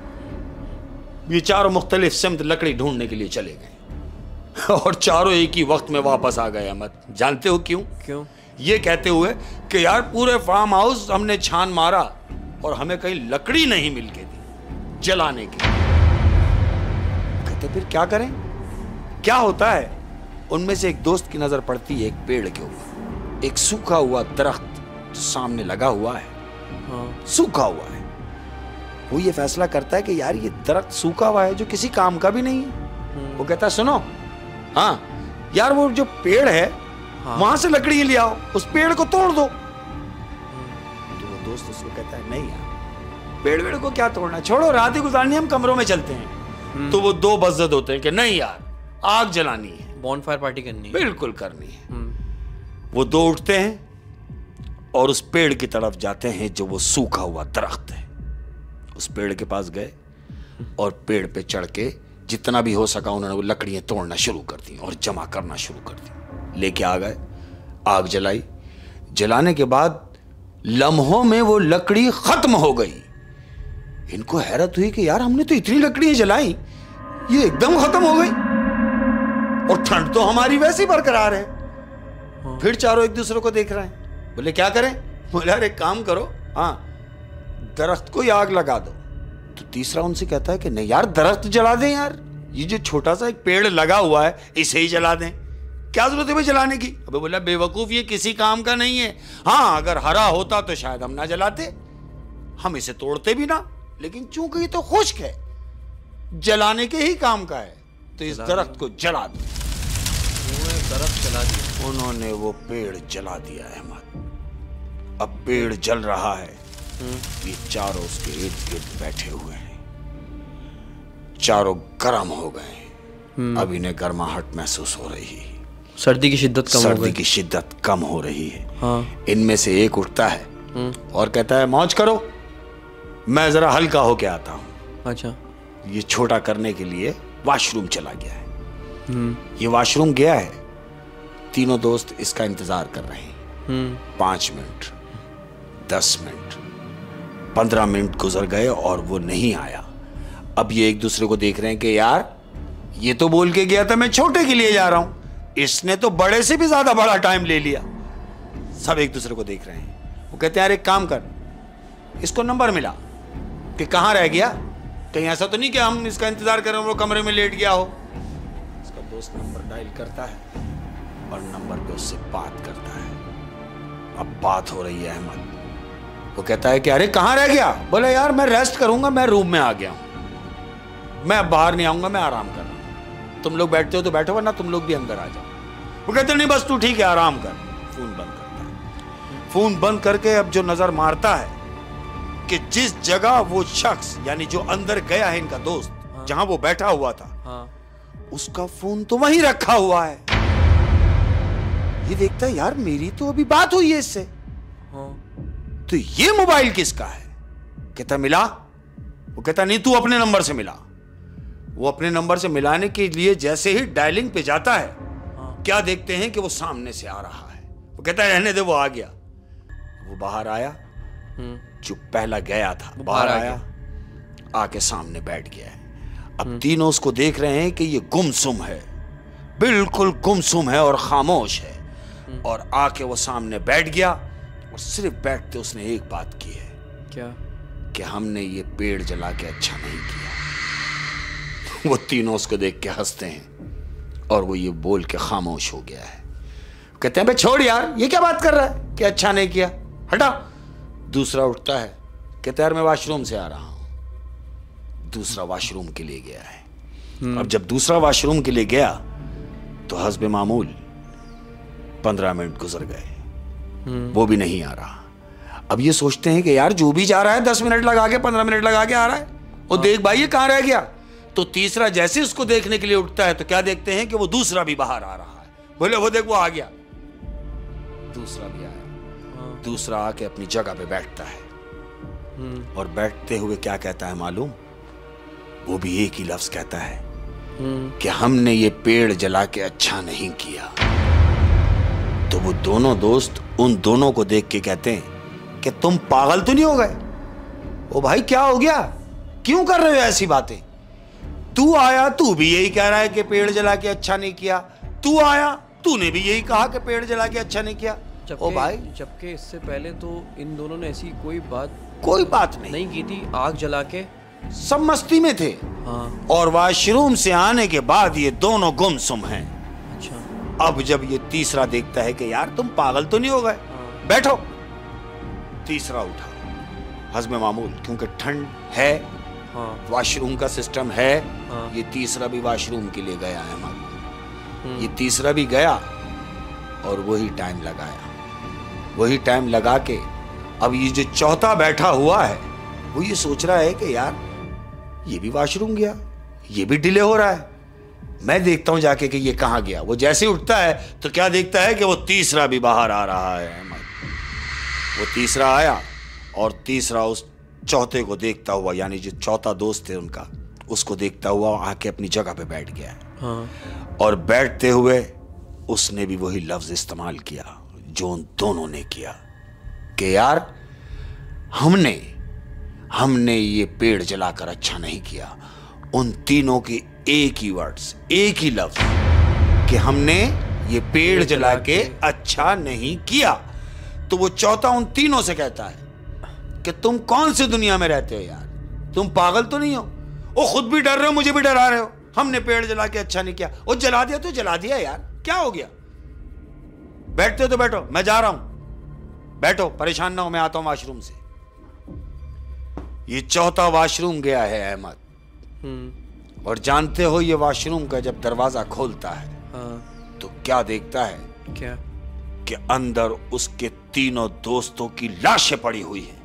Speaker 1: ये चारों मुख्तलिफ सिमत लकड़ी ढूंढने के लिए चले गए और चारों एक ही वक्त में वापस आ गए अहमद। जानते हो क्यों?
Speaker 2: क्यों? ये
Speaker 1: कहते हुए कि यार पूरे फार्म हाउस हमने छान मारा और हमें कहीं लकड़ी नहीं मिल के दी जलाने की। कहते फिर क्या करें? क्या होता है? उनमें से एक दोस्त की नजर पड़ती है एक पेड़ के ऊपर, एक सूखा हुआ दरख्त जो सामने लगा हुआ है, हाँ। सूखा हुआ है। वो ये फैसला करता है कि यार ये दरख्त सूखा हुआ है जो किसी काम का भी नहीं है। वो कहता है सुनो, हाँ यार वो जो पेड़ है, हाँ। वहां से लकड़ी ले आओ, उस पेड़ को तोड़ दो। तो वो दोस्त उसको कहता है नहीं यार पेड़ वेड़ को क्या तोड़ना, छोड़ो रात ही गुजारनी, हम कमरों में चलते हैं। तो वो दो बज़द होते हैं कि नहीं यार आग जलानी है,
Speaker 2: बॉनफायर पार्टी करनी है,
Speaker 1: बिल्कुल करनी है। वो दो उठते हैं और उस पेड़ की तरफ जाते हैं जो वो सूखा हुआ दरख्त है। उस पेड़ के पास गए और पेड़ पे चढ़ के जितना भी हो सका उन्होंने वो लकड़ियां तोड़ना शुरू कर दी और जमा करना शुरू कर दी। लेके आ गए, आग जलाई। जलाने के बाद लम्हों में वो लकड़ी खत्म हो गई। इनको हैरत हुई कि यार हमने तो इतनी लकड़ियां जलाई, ये एकदम खत्म हो गई और ठंड तो हमारी वैसे ही बरकरार है। हाँ। फिर चारों एक दूसरे को देख रहे हैं, बोले क्या करें? बोले यार एक काम करो, हाँ दरख्त को ही आग लगा दो। तो तीसरा उनसे कहता है कि नहीं यार दरख्त जला दें यार, ये जो छोटा सा एक पेड़ लगा हुआ है इसे ही जला दें, क्या जरूरत है भाई जलाने की? अबे बोला बेवकूफ ये किसी काम का नहीं है। हाँ अगर हरा होता तो शायद हम ना जलाते, हम इसे तोड़ते भी ना, लेकिन चूंकि ये तो खुश्क है जलाने के ही काम का है तो इस दरख्त को जला दो।
Speaker 2: दरख्त जला दिया
Speaker 1: उन्होंने, वो पेड़ जला दिया अहमद। अब पेड़ जल रहा है, ये चारों उसके इर्द गिर्द बैठे हुए हैं, चारों गर्म हो गए। अब इन्हें गर्माहट महसूस हो रही है,
Speaker 2: सर्दी की शिद्दत कम हो गई,
Speaker 1: सर्दी की शिद्दत कम हो रही है।
Speaker 2: हाँ।
Speaker 1: इनमें से एक उठता है और कहता है मौज करो, मैं जरा हल्का होके आता हूं।
Speaker 2: अच्छा।
Speaker 1: ये छोटा करने के लिए वॉशरूम चला गया है। ये वॉशरूम गया है, तीनों दोस्त इसका इंतजार कर रहे हैं। पांच मिनट, दस मिनट, पंद्रह मिनट गुजर गए और वो नहीं आया। अब ये एक दूसरे को देख रहे हैं कि यार ये तो बोल के गया था मैं छोटे के लिए जा रहा हूं, इसने तो बड़े से भी ज्यादा बड़ा टाइम ले लिया। सब एक दूसरे को देख रहे हैं। वो कहते हैं यार एक काम कर, इसको नंबर मिला कि कहां रह गया, कहीं ऐसा तो नहीं कि हम इसका इंतजार कर रहे हैं वो कमरे में लेट गया हो। इसका दोस्त नंबर डायल करता है और नंबर पे उससे बात करता है। अब बात हो रही है अहमद। वो कहता है कि अरे कहां रह गया? बोले यार मैं रेस्ट करूंगा, मैं रूम में आ गया हूं, मैं अब बाहर नहीं आऊंगा, मैं आराम कर रहा हूं, तुम लोग बैठते हो तो बैठो वरना तुम लोग भी अंदर आ जाओ। वो कहते नहीं बस तू ठीक है आराम कर। फोन बंद करता है। फोन बंद करके अब जो नजर मारता है कि जिस जगह वो शख्स यानी जो अंदर गया है इनका दोस्त, हाँ। जहां वो बैठा हुआ था, हाँ। उसका फोन तो वहीं रखा हुआ है। ये देखता है यार मेरी तो अभी बात हुई है इससे।
Speaker 2: हाँ।
Speaker 1: तो ये मोबाइल किसका है? कहता मिला। वो कहता नहीं तू अपने नंबर से मिला। वो अपने नंबर से मिलाने के लिए जैसे ही डायलिंग पे जाता है, हाँ। क्या देखते हैं कि वो सामने से आ रहा है। वो कहता है रहने दे, वो आ गया। वो बाहर आया, जो पहला गया था बाहर आया, आके सामने बैठ गया है। अब तीनों उसको देख रहे हैं कि ये गुमसुम है, बिल्कुल गुमसुम है और खामोश है। और आके वो सामने बैठ गया और सिर्फ बैठते उसने एक बात की है।
Speaker 2: क्या?
Speaker 1: कि हमने ये पेड़ जला के अच्छा नहीं किया। वो तीनों उसको देख के हंसते हैं और वो ये बोल के खामोश हो गया है। कहते हैं बे छोड़ यार, ये क्या बात कर रहा है कि अच्छा नहीं किया, हटा। दूसरा उठता है, कहता है यार मैं वॉशरूम से आ रहा हूं। दूसरा वॉशरूम के लिए गया है। अब जब दूसरा वॉशरूम के लिए गया तो हस्बे मामूल पंद्रह मिनट गुजर गए, वो भी नहीं आ रहा। अब ये सोचते हैं कि यार जो भी जा रहा है दस मिनट लगा के पंद्रह मिनट लगा के आ रहा है, और देख भाई ये कहां रह गया। तो तीसरा जैसे उसको देखने के लिए उठता है तो क्या देखते हैं कि वो दूसरा भी बाहर आ रहा है। बोले वो देख वो आ गया। दूसरा भी आया। दूसरा आके अपनी जगह पे बैठता है और बैठते हुए क्या कहता है मालूम? वो भी एक ही लफ्ज कहता है कि हमने ये पेड़ जला के अच्छा नहीं किया। तो वो दोनों दोस्त उन दोनों को देख के कहते हैं कि तुम पागल तो नहीं हो गए? ओ भाई क्या हो गया, क्यों कर रहे हो ऐसी बातें? तू आया, तू भी यही कह रहा है कि पेड़ जला के अच्छा नहीं किया। तू आया, तूने भी यही कहा कि पेड़ जला के अच्छा नहीं किया। ओ भाई,
Speaker 2: जबकि इससे पहले तो इन दोनों ने ऐसी कोई बात
Speaker 1: कोई बात नहीं
Speaker 2: नहीं की थी। आग जला के
Speaker 1: सब मस्ती में थे।
Speaker 2: हाँ।
Speaker 1: और वॉशरूम से आने के बाद ये दोनों गुमसुम हैं।
Speaker 2: अच्छा।
Speaker 1: अब जब ये तीसरा देखता है कि यार तुम पागल तो नहीं हो गए,
Speaker 2: हाँ।
Speaker 1: बैठो। तीसरा उठा, हज़्म मामूल, क्योंकि ठंड है,
Speaker 2: हाँ।
Speaker 1: वॉशरूम का सिस्टम है।
Speaker 2: हाँ।
Speaker 1: ये तीसरा भी वॉशरूम के लिए गया है मामूल। ये तीसरा भी गया और वही टाइम लगाया। वही टाइम लगा के अब ये जो चौथा बैठा हुआ है वो ये सोच रहा है कि यार ये भी वॉशरूम गया, ये भी डिले हो रहा है, मैं देखता हूं जाके कि ये कहां गया। वो जैसे उठता है तो क्या देखता है कि वो तीसरा भी बाहर आ रहा है। वो तीसरा आया और तीसरा उस चौथे को देखता हुआ, यानी जो चौथा दोस्त थे उनका, उसको देखता हुआ आके अपनी जगह पे बैठ गया।
Speaker 2: हाँ।
Speaker 1: और बैठते हुए उसने भी वही लफ्ज इस्तेमाल किया जो उन दोनों ने किया कि यार हमने हमने ये पेड़ जलाकर अच्छा नहीं किया। उन तीनों के एक ही वर्ड्स, एक ही लफ्ज कि हमने ये पेड़ जला के अच्छा नहीं किया। तो वो चौथा उन तीनों से कहता है कि तुम कौन सी दुनिया में रहते हो यार, तुम पागल तो नहीं हो? वो खुद भी डर रहे हो, मुझे भी डरा रहे हो। हमने पेड़ जला के अच्छा नहीं किया। वो जला दिया तो जला दिया यार, क्या हो गया? बैठते हो तो बैठो, मैं जा रहा हूं, बैठो, परेशान ना हो, मैं आता हूं वॉशरूम से। ये चौथा वॉशरूम गया है अहमद, और जानते हो ये वॉशरूम का जब दरवाजा खोलता है,
Speaker 2: हाँ।
Speaker 1: तो क्या देखता है?
Speaker 2: क्या?
Speaker 1: कि अंदर उसके तीनों दोस्तों की लाशें पड़ी हुई हैं।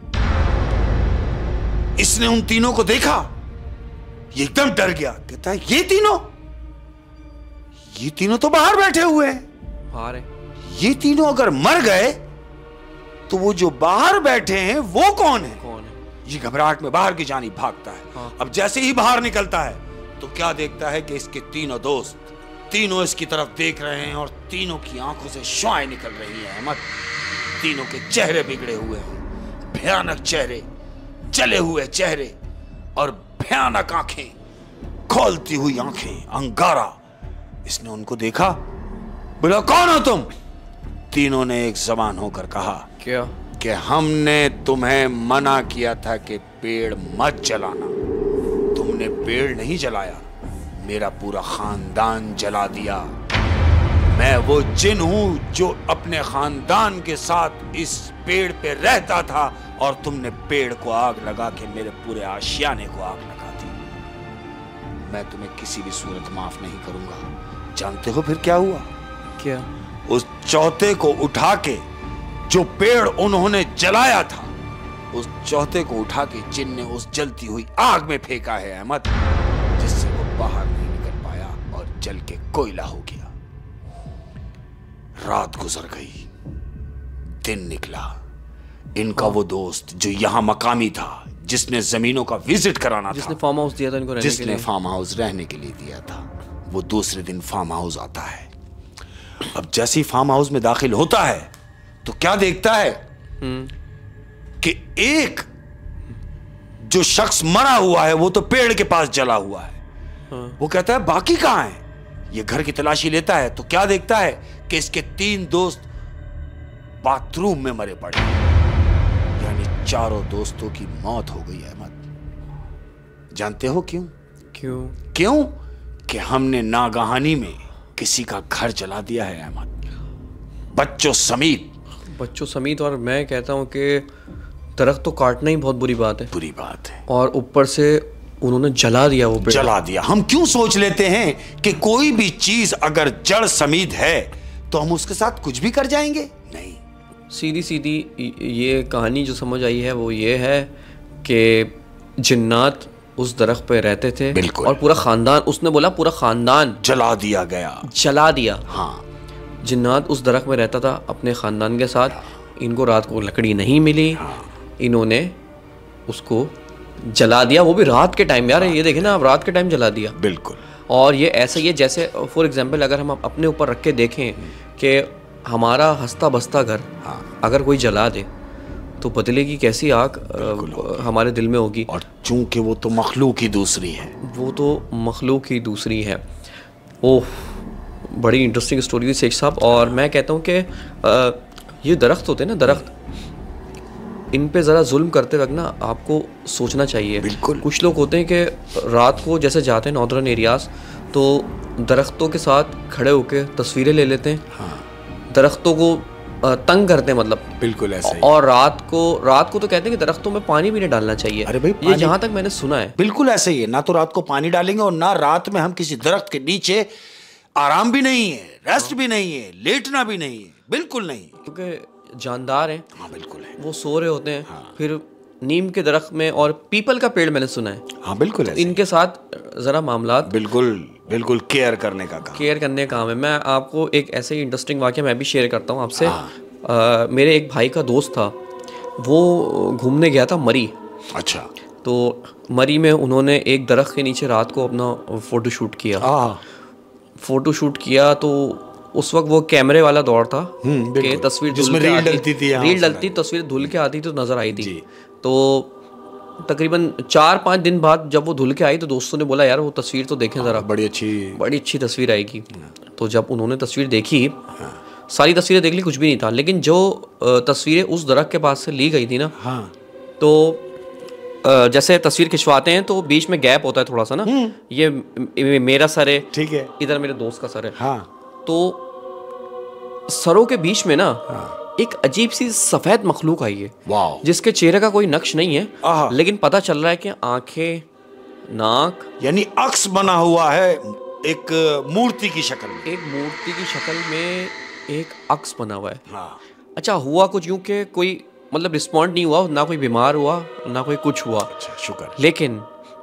Speaker 1: इसने उन तीनों को देखा, ये एकदम डर गया। कहता है ये तीनों ये तीनों तो बाहर बैठे हुए हैं।
Speaker 2: बाहर है?
Speaker 1: ये तीनों अगर मर गए तो वो जो बाहर बैठे हैं वो कौन है?
Speaker 2: कौन है?
Speaker 1: ये घबराहट में बाहर की जानिब भागता है।
Speaker 2: हाँ।
Speaker 1: अब जैसे ही बाहर निकलता है तो क्या देखता है कि इसके तीनों दोस्त तीनों इसकी तरफ देख रहे हैं और तीनों की आंखों से श्वाएं निकल रही है। अहमद, तीनों के चेहरे बिगड़े हुए हैं, भयानक चेहरे, जले हुए चेहरे और भयानक आंखें, खोलती हुई आंखें, अंगारा। इसने उनको देखा, बोला कौन हो तुम? तीनों ने एक जबान होकर कहा,
Speaker 2: क्या?
Speaker 1: कि हमने तुम्हें मना किया था कि पेड़ मत जलाना। तुमने पेड़ नहीं जलाया, मेरा पूरा खानदान जला दिया। मैं वो जिन हूं जो अपने खानदान के साथ इस पेड़ पे रहता था, और तुमने पेड़ को आग लगा के मेरे पूरे आशियाने को आग लगा दी। मैं तुम्हें किसी भी सूरत माफ नहीं करूंगा। जानते हो फिर क्या हुआ?
Speaker 2: क्या?
Speaker 1: उस चौथे को उठा के, जो पेड़ उन्होंने जलाया था, उस चौथे को उठा के जिन ने उस जलती हुई आग में फेंका है अहमद, जिससे वो बाहर नहीं निकल पाया और जल के कोयला हो गया। रात गुजर गई, दिन निकला। इनका वो दोस्त जो यहाँ मकामी था, जिसने जमीनों का विजिट कराना
Speaker 2: जिसने
Speaker 1: था,
Speaker 2: फार्म हाउस दिया था इनको रहने के
Speaker 1: जिसने
Speaker 2: लिए,
Speaker 1: फार्म हाउस रहने के लिए दिया था, वो दूसरे दिन फार्म हाउस आता है। अब जैसे ही फार्म हाउस में दाखिल होता है तो क्या देखता है कि एक जो शख्स मरा हुआ है वो तो पेड़ के पास जला हुआ है।
Speaker 2: हाँ।
Speaker 1: वो कहता है बाकी कहां है? ये घर की तलाशी लेता है तो क्या देखता है कि इसके तीन दोस्त बाथरूम में मरे पड़े, यानी चारों दोस्तों की मौत हो गई। अहमद, जानते हो क्यों?
Speaker 2: क्यों?
Speaker 1: क्यों कि हमने नागहानी में किसी का घर जला दिया है अहमद, बच्चों समेत।
Speaker 2: बच्चों समेत। और मैं कहता हूँ कि दरख्त तो काटना ही बहुत बुरी बात है,
Speaker 1: बुरी बात है,
Speaker 2: और ऊपर से उन्होंने जला दिया वो पेड़।
Speaker 1: जला दिया। हम क्यों सोच लेते हैं कि कोई भी चीज अगर जड़ समेत है तो हम उसके साथ कुछ भी कर जाएंगे? नहीं।
Speaker 2: सीधी सीधी ये कहानी जो समझ आई है वो ये है कि जिन्नात उस दरख्त पे रहते थे।
Speaker 1: बिल्कुल।
Speaker 2: और पूरा खानदान, उसने बोला पूरा खानदान
Speaker 1: जला दिया गया,
Speaker 2: जला दिया।
Speaker 1: हाँ।
Speaker 2: जिन्नात उस दरख्त में रहता था अपने खानदान के साथ। इनको रात को लकड़ी नहीं मिली, इन्होंने उसको जला दिया, वो भी रात के टाइम। यार ये देखें ना, आप रात के टाइम जला दिया।
Speaker 1: बिल्कुल।
Speaker 2: और ये ऐसा ही है जैसे फॉर एग्जांपल अगर हम अपने ऊपर रख के देखें कि हमारा हंसता बसता घर अगर कोई जला दे तो बदले की कैसी आग अ, हमारे दिल में होगी।
Speaker 1: और चूंकि वो तो मखलूक ही दूसरी है,
Speaker 2: वो तो मखलूक ही दूसरी है। ओह, बड़ी इंटरेस्टिंग स्टोरी थी शेख साहब। और मैं कहता हूँ कि ये दरख्त होते हैं ना, दरख्त, इन पे ज़रा जुल्म करते वक्त ना आपको सोचना चाहिए।
Speaker 1: बिल्कुल।
Speaker 2: कुछ लोग होते हैं कि रात को जैसे जाते हैं नॉर्दर्न एरियाज तो दरख्तों के साथ खड़े होकर तस्वीरें ले लेते हैं।
Speaker 1: हाँ।
Speaker 2: दरख्तों को अ, तंग करते हैं, मतलब
Speaker 1: बिल्कुल ऐसा ही।
Speaker 2: और रात को रात को तो कहते हैं कि दरख्तों में पानी भी नहीं डालना चाहिए।
Speaker 1: अरे भाई,
Speaker 2: ये जहाँ तक मैंने सुना है
Speaker 1: बिल्कुल ऐसे ही है। ना तो रात को पानी डालेंगे और ना रात में हम किसी दरख्त के नीचे, आराम भी नहीं है, रेस्ट भी नहीं है, लेटना भी नहीं है, बिल्कुल नहीं,
Speaker 2: क्योंकि जानदार हैं।
Speaker 1: हाँ बिल्कुल है।
Speaker 2: वो सो रहे होते हैं। हाँ। फिर नीम के दरख्त में और पीपल का पेड़ मैंने सुना है।
Speaker 1: हाँ बिल्कुल
Speaker 2: तो
Speaker 1: ऐसे।
Speaker 2: इनके साथ जरा मामलात
Speaker 1: बिल्कुल बिल्कुल केयर करने का काम,
Speaker 2: केयर करने का काम है। मैं आपको एक ऐसे ही इंटरेस्टिंग वाक़या मैं भी शेयर करता हूँ आपसे।
Speaker 1: हाँ।
Speaker 2: आ, मेरे एक भाई का दोस्त था, वो घूमने गया था मरी।
Speaker 1: अच्छा।
Speaker 2: तो मरी में उन्होंने एक दरख्त के नीचे रात को अपना फ़ोटो शूट किया।
Speaker 1: हाँ।
Speaker 2: फ़ोटो शूट किया तो उस वक्त वो कैमरे वाला दौर था कि तस्वीर
Speaker 1: जिसमें रील डलती थी,
Speaker 2: रील डलती तस्वीर धुल के आती तो नज़र आई थी। तो तकरीबन चार पाँच दिन बाद जब वो धुल के आई तो दोस्तों ने बोला यार वो तस्वीर तो देखें ज़रा,
Speaker 1: बड़ी अच्छी
Speaker 2: बड़ी अच्छी तस्वीर आएगी। तो जब उन्होंने तस्वीर देखी, सारी तस्वीरें देख ली, कुछ भी नहीं था, लेकिन जो तस्वीरें उस दरख्त के पास से ली गई थी ना,
Speaker 1: हाँ।
Speaker 2: तो जैसे तस्वीर खिंचवाते हैं तो बीच में गैप होता है थोड़ा सा ना, ये मेरा सर है,
Speaker 1: ठीक है,
Speaker 2: इधर मेरे दोस्त का सर है।
Speaker 1: हाँ।
Speaker 2: तो सरों के बीच में ना हाँ। एक अजीब सी सफेद मखलूक आई है, जिसके चेहरे का कोई नक्श नहीं है, लेकिन पता चल रहा है कि आंखें, नाक,
Speaker 1: यानी अक्स बना हुआ है एक मूर्ति की शक्ल में।
Speaker 2: एक मूर्ति की शक्ल में एक अक्स बना हुआ है।
Speaker 1: हाँ।
Speaker 2: अच्छा, हुआ कुछ यूं कि कोई मतलब रिस्पॉन्ड नहीं हुआ, ना कोई बीमार हुआ ना कोई कुछ हुआ।
Speaker 1: अच्छा, शुक्र।
Speaker 2: लेकिन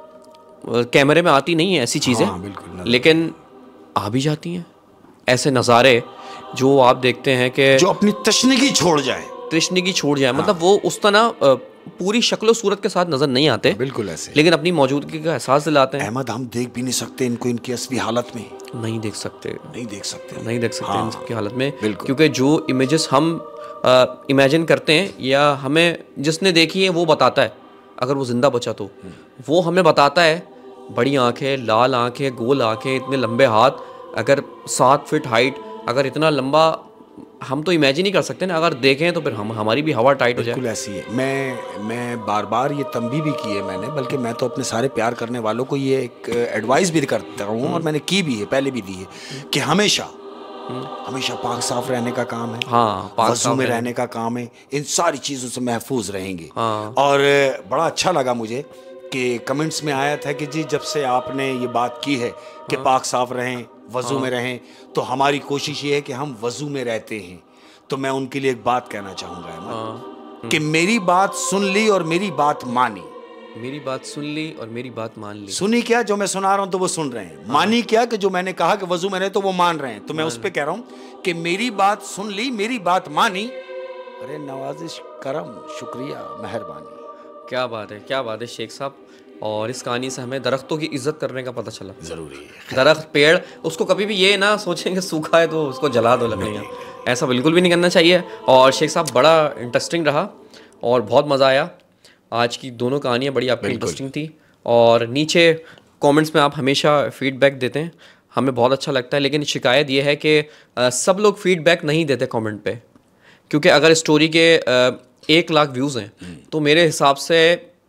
Speaker 2: कैमरे में आती नहीं है ऐसी चीज़ें।
Speaker 1: हाँ, बिल्कुल,
Speaker 2: लेकिन आ भी जाती हैं ऐसे नज़ारे जो आप देखते हैं कि
Speaker 1: जो अपनी तशनीगी छोड़ जाए,
Speaker 2: तशनीगी छोड़ जाए। हाँ। मतलब वो उस तरह पूरी शक्ल सूरत के साथ नजर नहीं आते,
Speaker 1: बिल्कुल ऐसे,
Speaker 2: लेकिन अपनी मौजूदगी का एहसास दिलाते हैं।
Speaker 1: अहमद, हम देख भी नहीं सकते इनको इनकी असली हालत में,
Speaker 2: नहीं देख सकते,
Speaker 1: नहीं देख सकते,
Speaker 2: नहीं देख सकते हाँ, इनकी हालत में,
Speaker 1: क्योंकि
Speaker 2: जो इमेजेस हम इमेजिन करते हैं या हमें जिसने देखी है वो बताता है, अगर वो जिंदा बचा तो वो हमें बताता है बड़ी आंखें, लाल आंखें, गोल आंखें, इतने लंबे हाथ, अगर सात फीट हाइट, अगर इतना लंबा, हम तो इमेजिन ही कर सकते हैं ना, अगर देखें तो फिर हम हमारी भी हवा टाइट हो जाए।
Speaker 1: बिल्कुल ऐसी है। मैं मैं बार बार ये तंबीह भी की है मैंने, बल्कि मैं तो अपने सारे प्यार करने वालों को ये एक एडवाइस भी करता हूँ, और मैंने की भी है, पहले भी दी है, कि हमेशा हमेशा पाक साफ रहने का काम है।
Speaker 2: हाँ,
Speaker 1: वज़ू में रहने का काम है, इन सारी चीज़ों से महफूज रहेंगे।
Speaker 2: हाँ।
Speaker 1: और बड़ा अच्छा लगा मुझे कि कमेंट्स में आया था कि जी जब से आपने ये बात की है कि हाँ। पाक साफ रहें, वज़ू हाँ। में रहें, तो हमारी कोशिश ये है कि हम वज़ू में रहते हैं। तो मैं उनके लिए एक बात कहना चाहूँगा हाँ। कि मेरी बात सुन ली और मेरी बात मानी,
Speaker 2: मेरी बात सुन ली और मेरी बात मान ली।
Speaker 1: सुनी क्या? जो मैं सुना रहा हूं तो वो सुन रहे हैं। हाँ। मानी क्या? कि जो मैंने कहा कि वजू मैंने, तो वो मान रहे हैं। तो मैं उस पे कह रहा हूं कि मेरी बात सुन ली, मेरी बात मानी। अरे नवाजिश, करम, शुक्रिया, मेहरबानी।
Speaker 2: क्या बात है, क्या बात है शेख साहब। और इस कहानी से हमें दरख्तों की इज्जत करने का पता चला।
Speaker 1: जरूरी है।
Speaker 2: दरख्त, पेड़, उसको कभी भी ये ना सोचें कि सूखा है तो उसको जला दो लकड़ियाँ, ऐसा बिल्कुल भी नहीं करना चाहिए। और शेख साहब बड़ा इंटरेस्टिंग रहा और बहुत मज़ा आया। आज की दोनों कहानियाँ बड़ी आपकी इंटरेस्टिंग थी। और नीचे कमेंट्स में आप हमेशा फीडबैक देते हैं, हमें बहुत अच्छा लगता है। लेकिन शिकायत ये है कि आ, सब लोग फीडबैक नहीं देते कमेंट पे, क्योंकि अगर स्टोरी के आ, एक लाख व्यूज़ हैं तो मेरे हिसाब से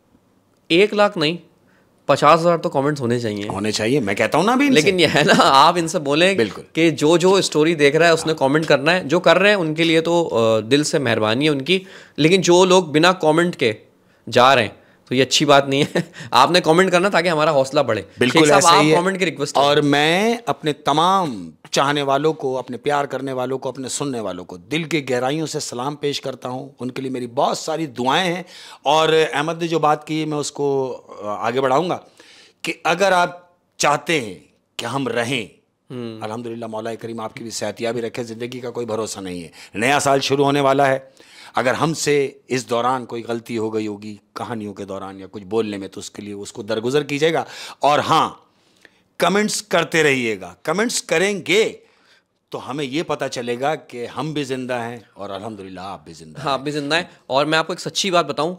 Speaker 2: एक लाख नहीं, पचास हज़ार तो कमेंट्स होने चाहिए
Speaker 1: होने चाहिए। मैं कहता हूँ ना अभी इनसे।
Speaker 2: लेकिन ये है ना, आप इनसे बोलें कि जो जो स्टोरी देख रहा है उसने कमेंट करना है। जो कर रहे हैं उनके लिए तो आ, दिल से मेहरबानी है उनकी। लेकिन जो लोग बिना कमेंट के जा रहे हैं तो ये अच्छी बात नहीं है। आपने कमेंट करना ताकि हमारा हौसला बढ़े।
Speaker 1: बिल्कुल ऐसा ही है।
Speaker 2: कमेंट की रिक्वेस्ट।
Speaker 1: और मैं अपने तमाम चाहने वालों को, अपने प्यार करने वालों को, अपने सुनने वालों को दिल के गहराइयों से सलाम पेश करता हूं। उनके लिए मेरी बहुत सारी दुआएं हैं। और अहमद ने जो बात की मैं उसको आगे बढ़ाऊंगा कि अगर आप चाहते हैं कि हम रहें, अल्हम्दुलिल्लाह मौला करीम आपकी भी सेहतियाबी रखे। ज़िंदगी का कोई भरोसा नहीं है। नया साल शुरू होने वाला है। अगर हमसे इस दौरान कोई गलती हो गई होगी कहानियों के दौरान या कुछ बोलने में, तो उसके लिए उसको दरगुजर कीजिएगा। और हाँ, कमेंट्स करते रहिएगा। कमेंट्स करेंगे तो हमें ये पता चलेगा कि हम भी जिंदा हैं और अल्हम्दुलिल्लाह आप भी जिंदा हैं।
Speaker 2: हाँ, आप भी जिंदा हैं। और मैं आपको एक सच्ची बात बताऊं,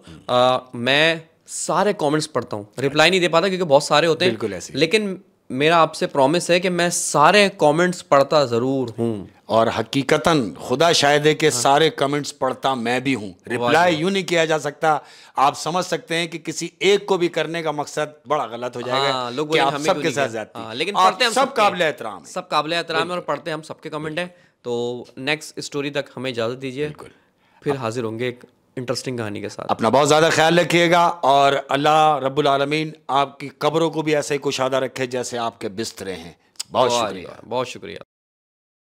Speaker 2: मैं सारे कमेंट्स पढ़ता हूँ, रिप्लाई नहीं दे पाता क्योंकि बहुत सारे होते हैं।
Speaker 1: बिल्कुल ऐसे।
Speaker 2: लेकिन मेरा आपसे प्रॉमिस है कि मैं सारे कमेंट्स पढ़ता ज़रूर हूँ।
Speaker 1: और हकीकतन खुदा शायद है कि हाँ। सारे कमेंट्स पढ़ता मैं भी हूँ। रिप्लाई यूं नहीं किया जा सकता। आप समझ सकते हैं कि किसी एक को भी करने का मकसद बड़ा गलत हो जाएगा। हाँ, लोग कि आप सबके साथ जाते हैं।
Speaker 2: लेकिन पढ़ते हम
Speaker 1: सब काबिल एहतराम,
Speaker 2: सब काबिल एहतराम है और पढ़ते हम सबके कमेंट हैं। तो नेक्स्ट स्टोरी तक हमें इजाज़त दीजिए, फिर हाजिर होंगे एक इंटरेस्टिंग कहानी के साथ।
Speaker 1: अपना बहुत ज़्यादा ख्याल रखिएगा और अल्लाह रब्बुल आलमीन आपकी कब्रों को भी ऐसे ही कुशादा रखे जैसे आपके बिस्तरे हैं। बहुत शुक्रिया,
Speaker 2: बहुत शुक्रिया।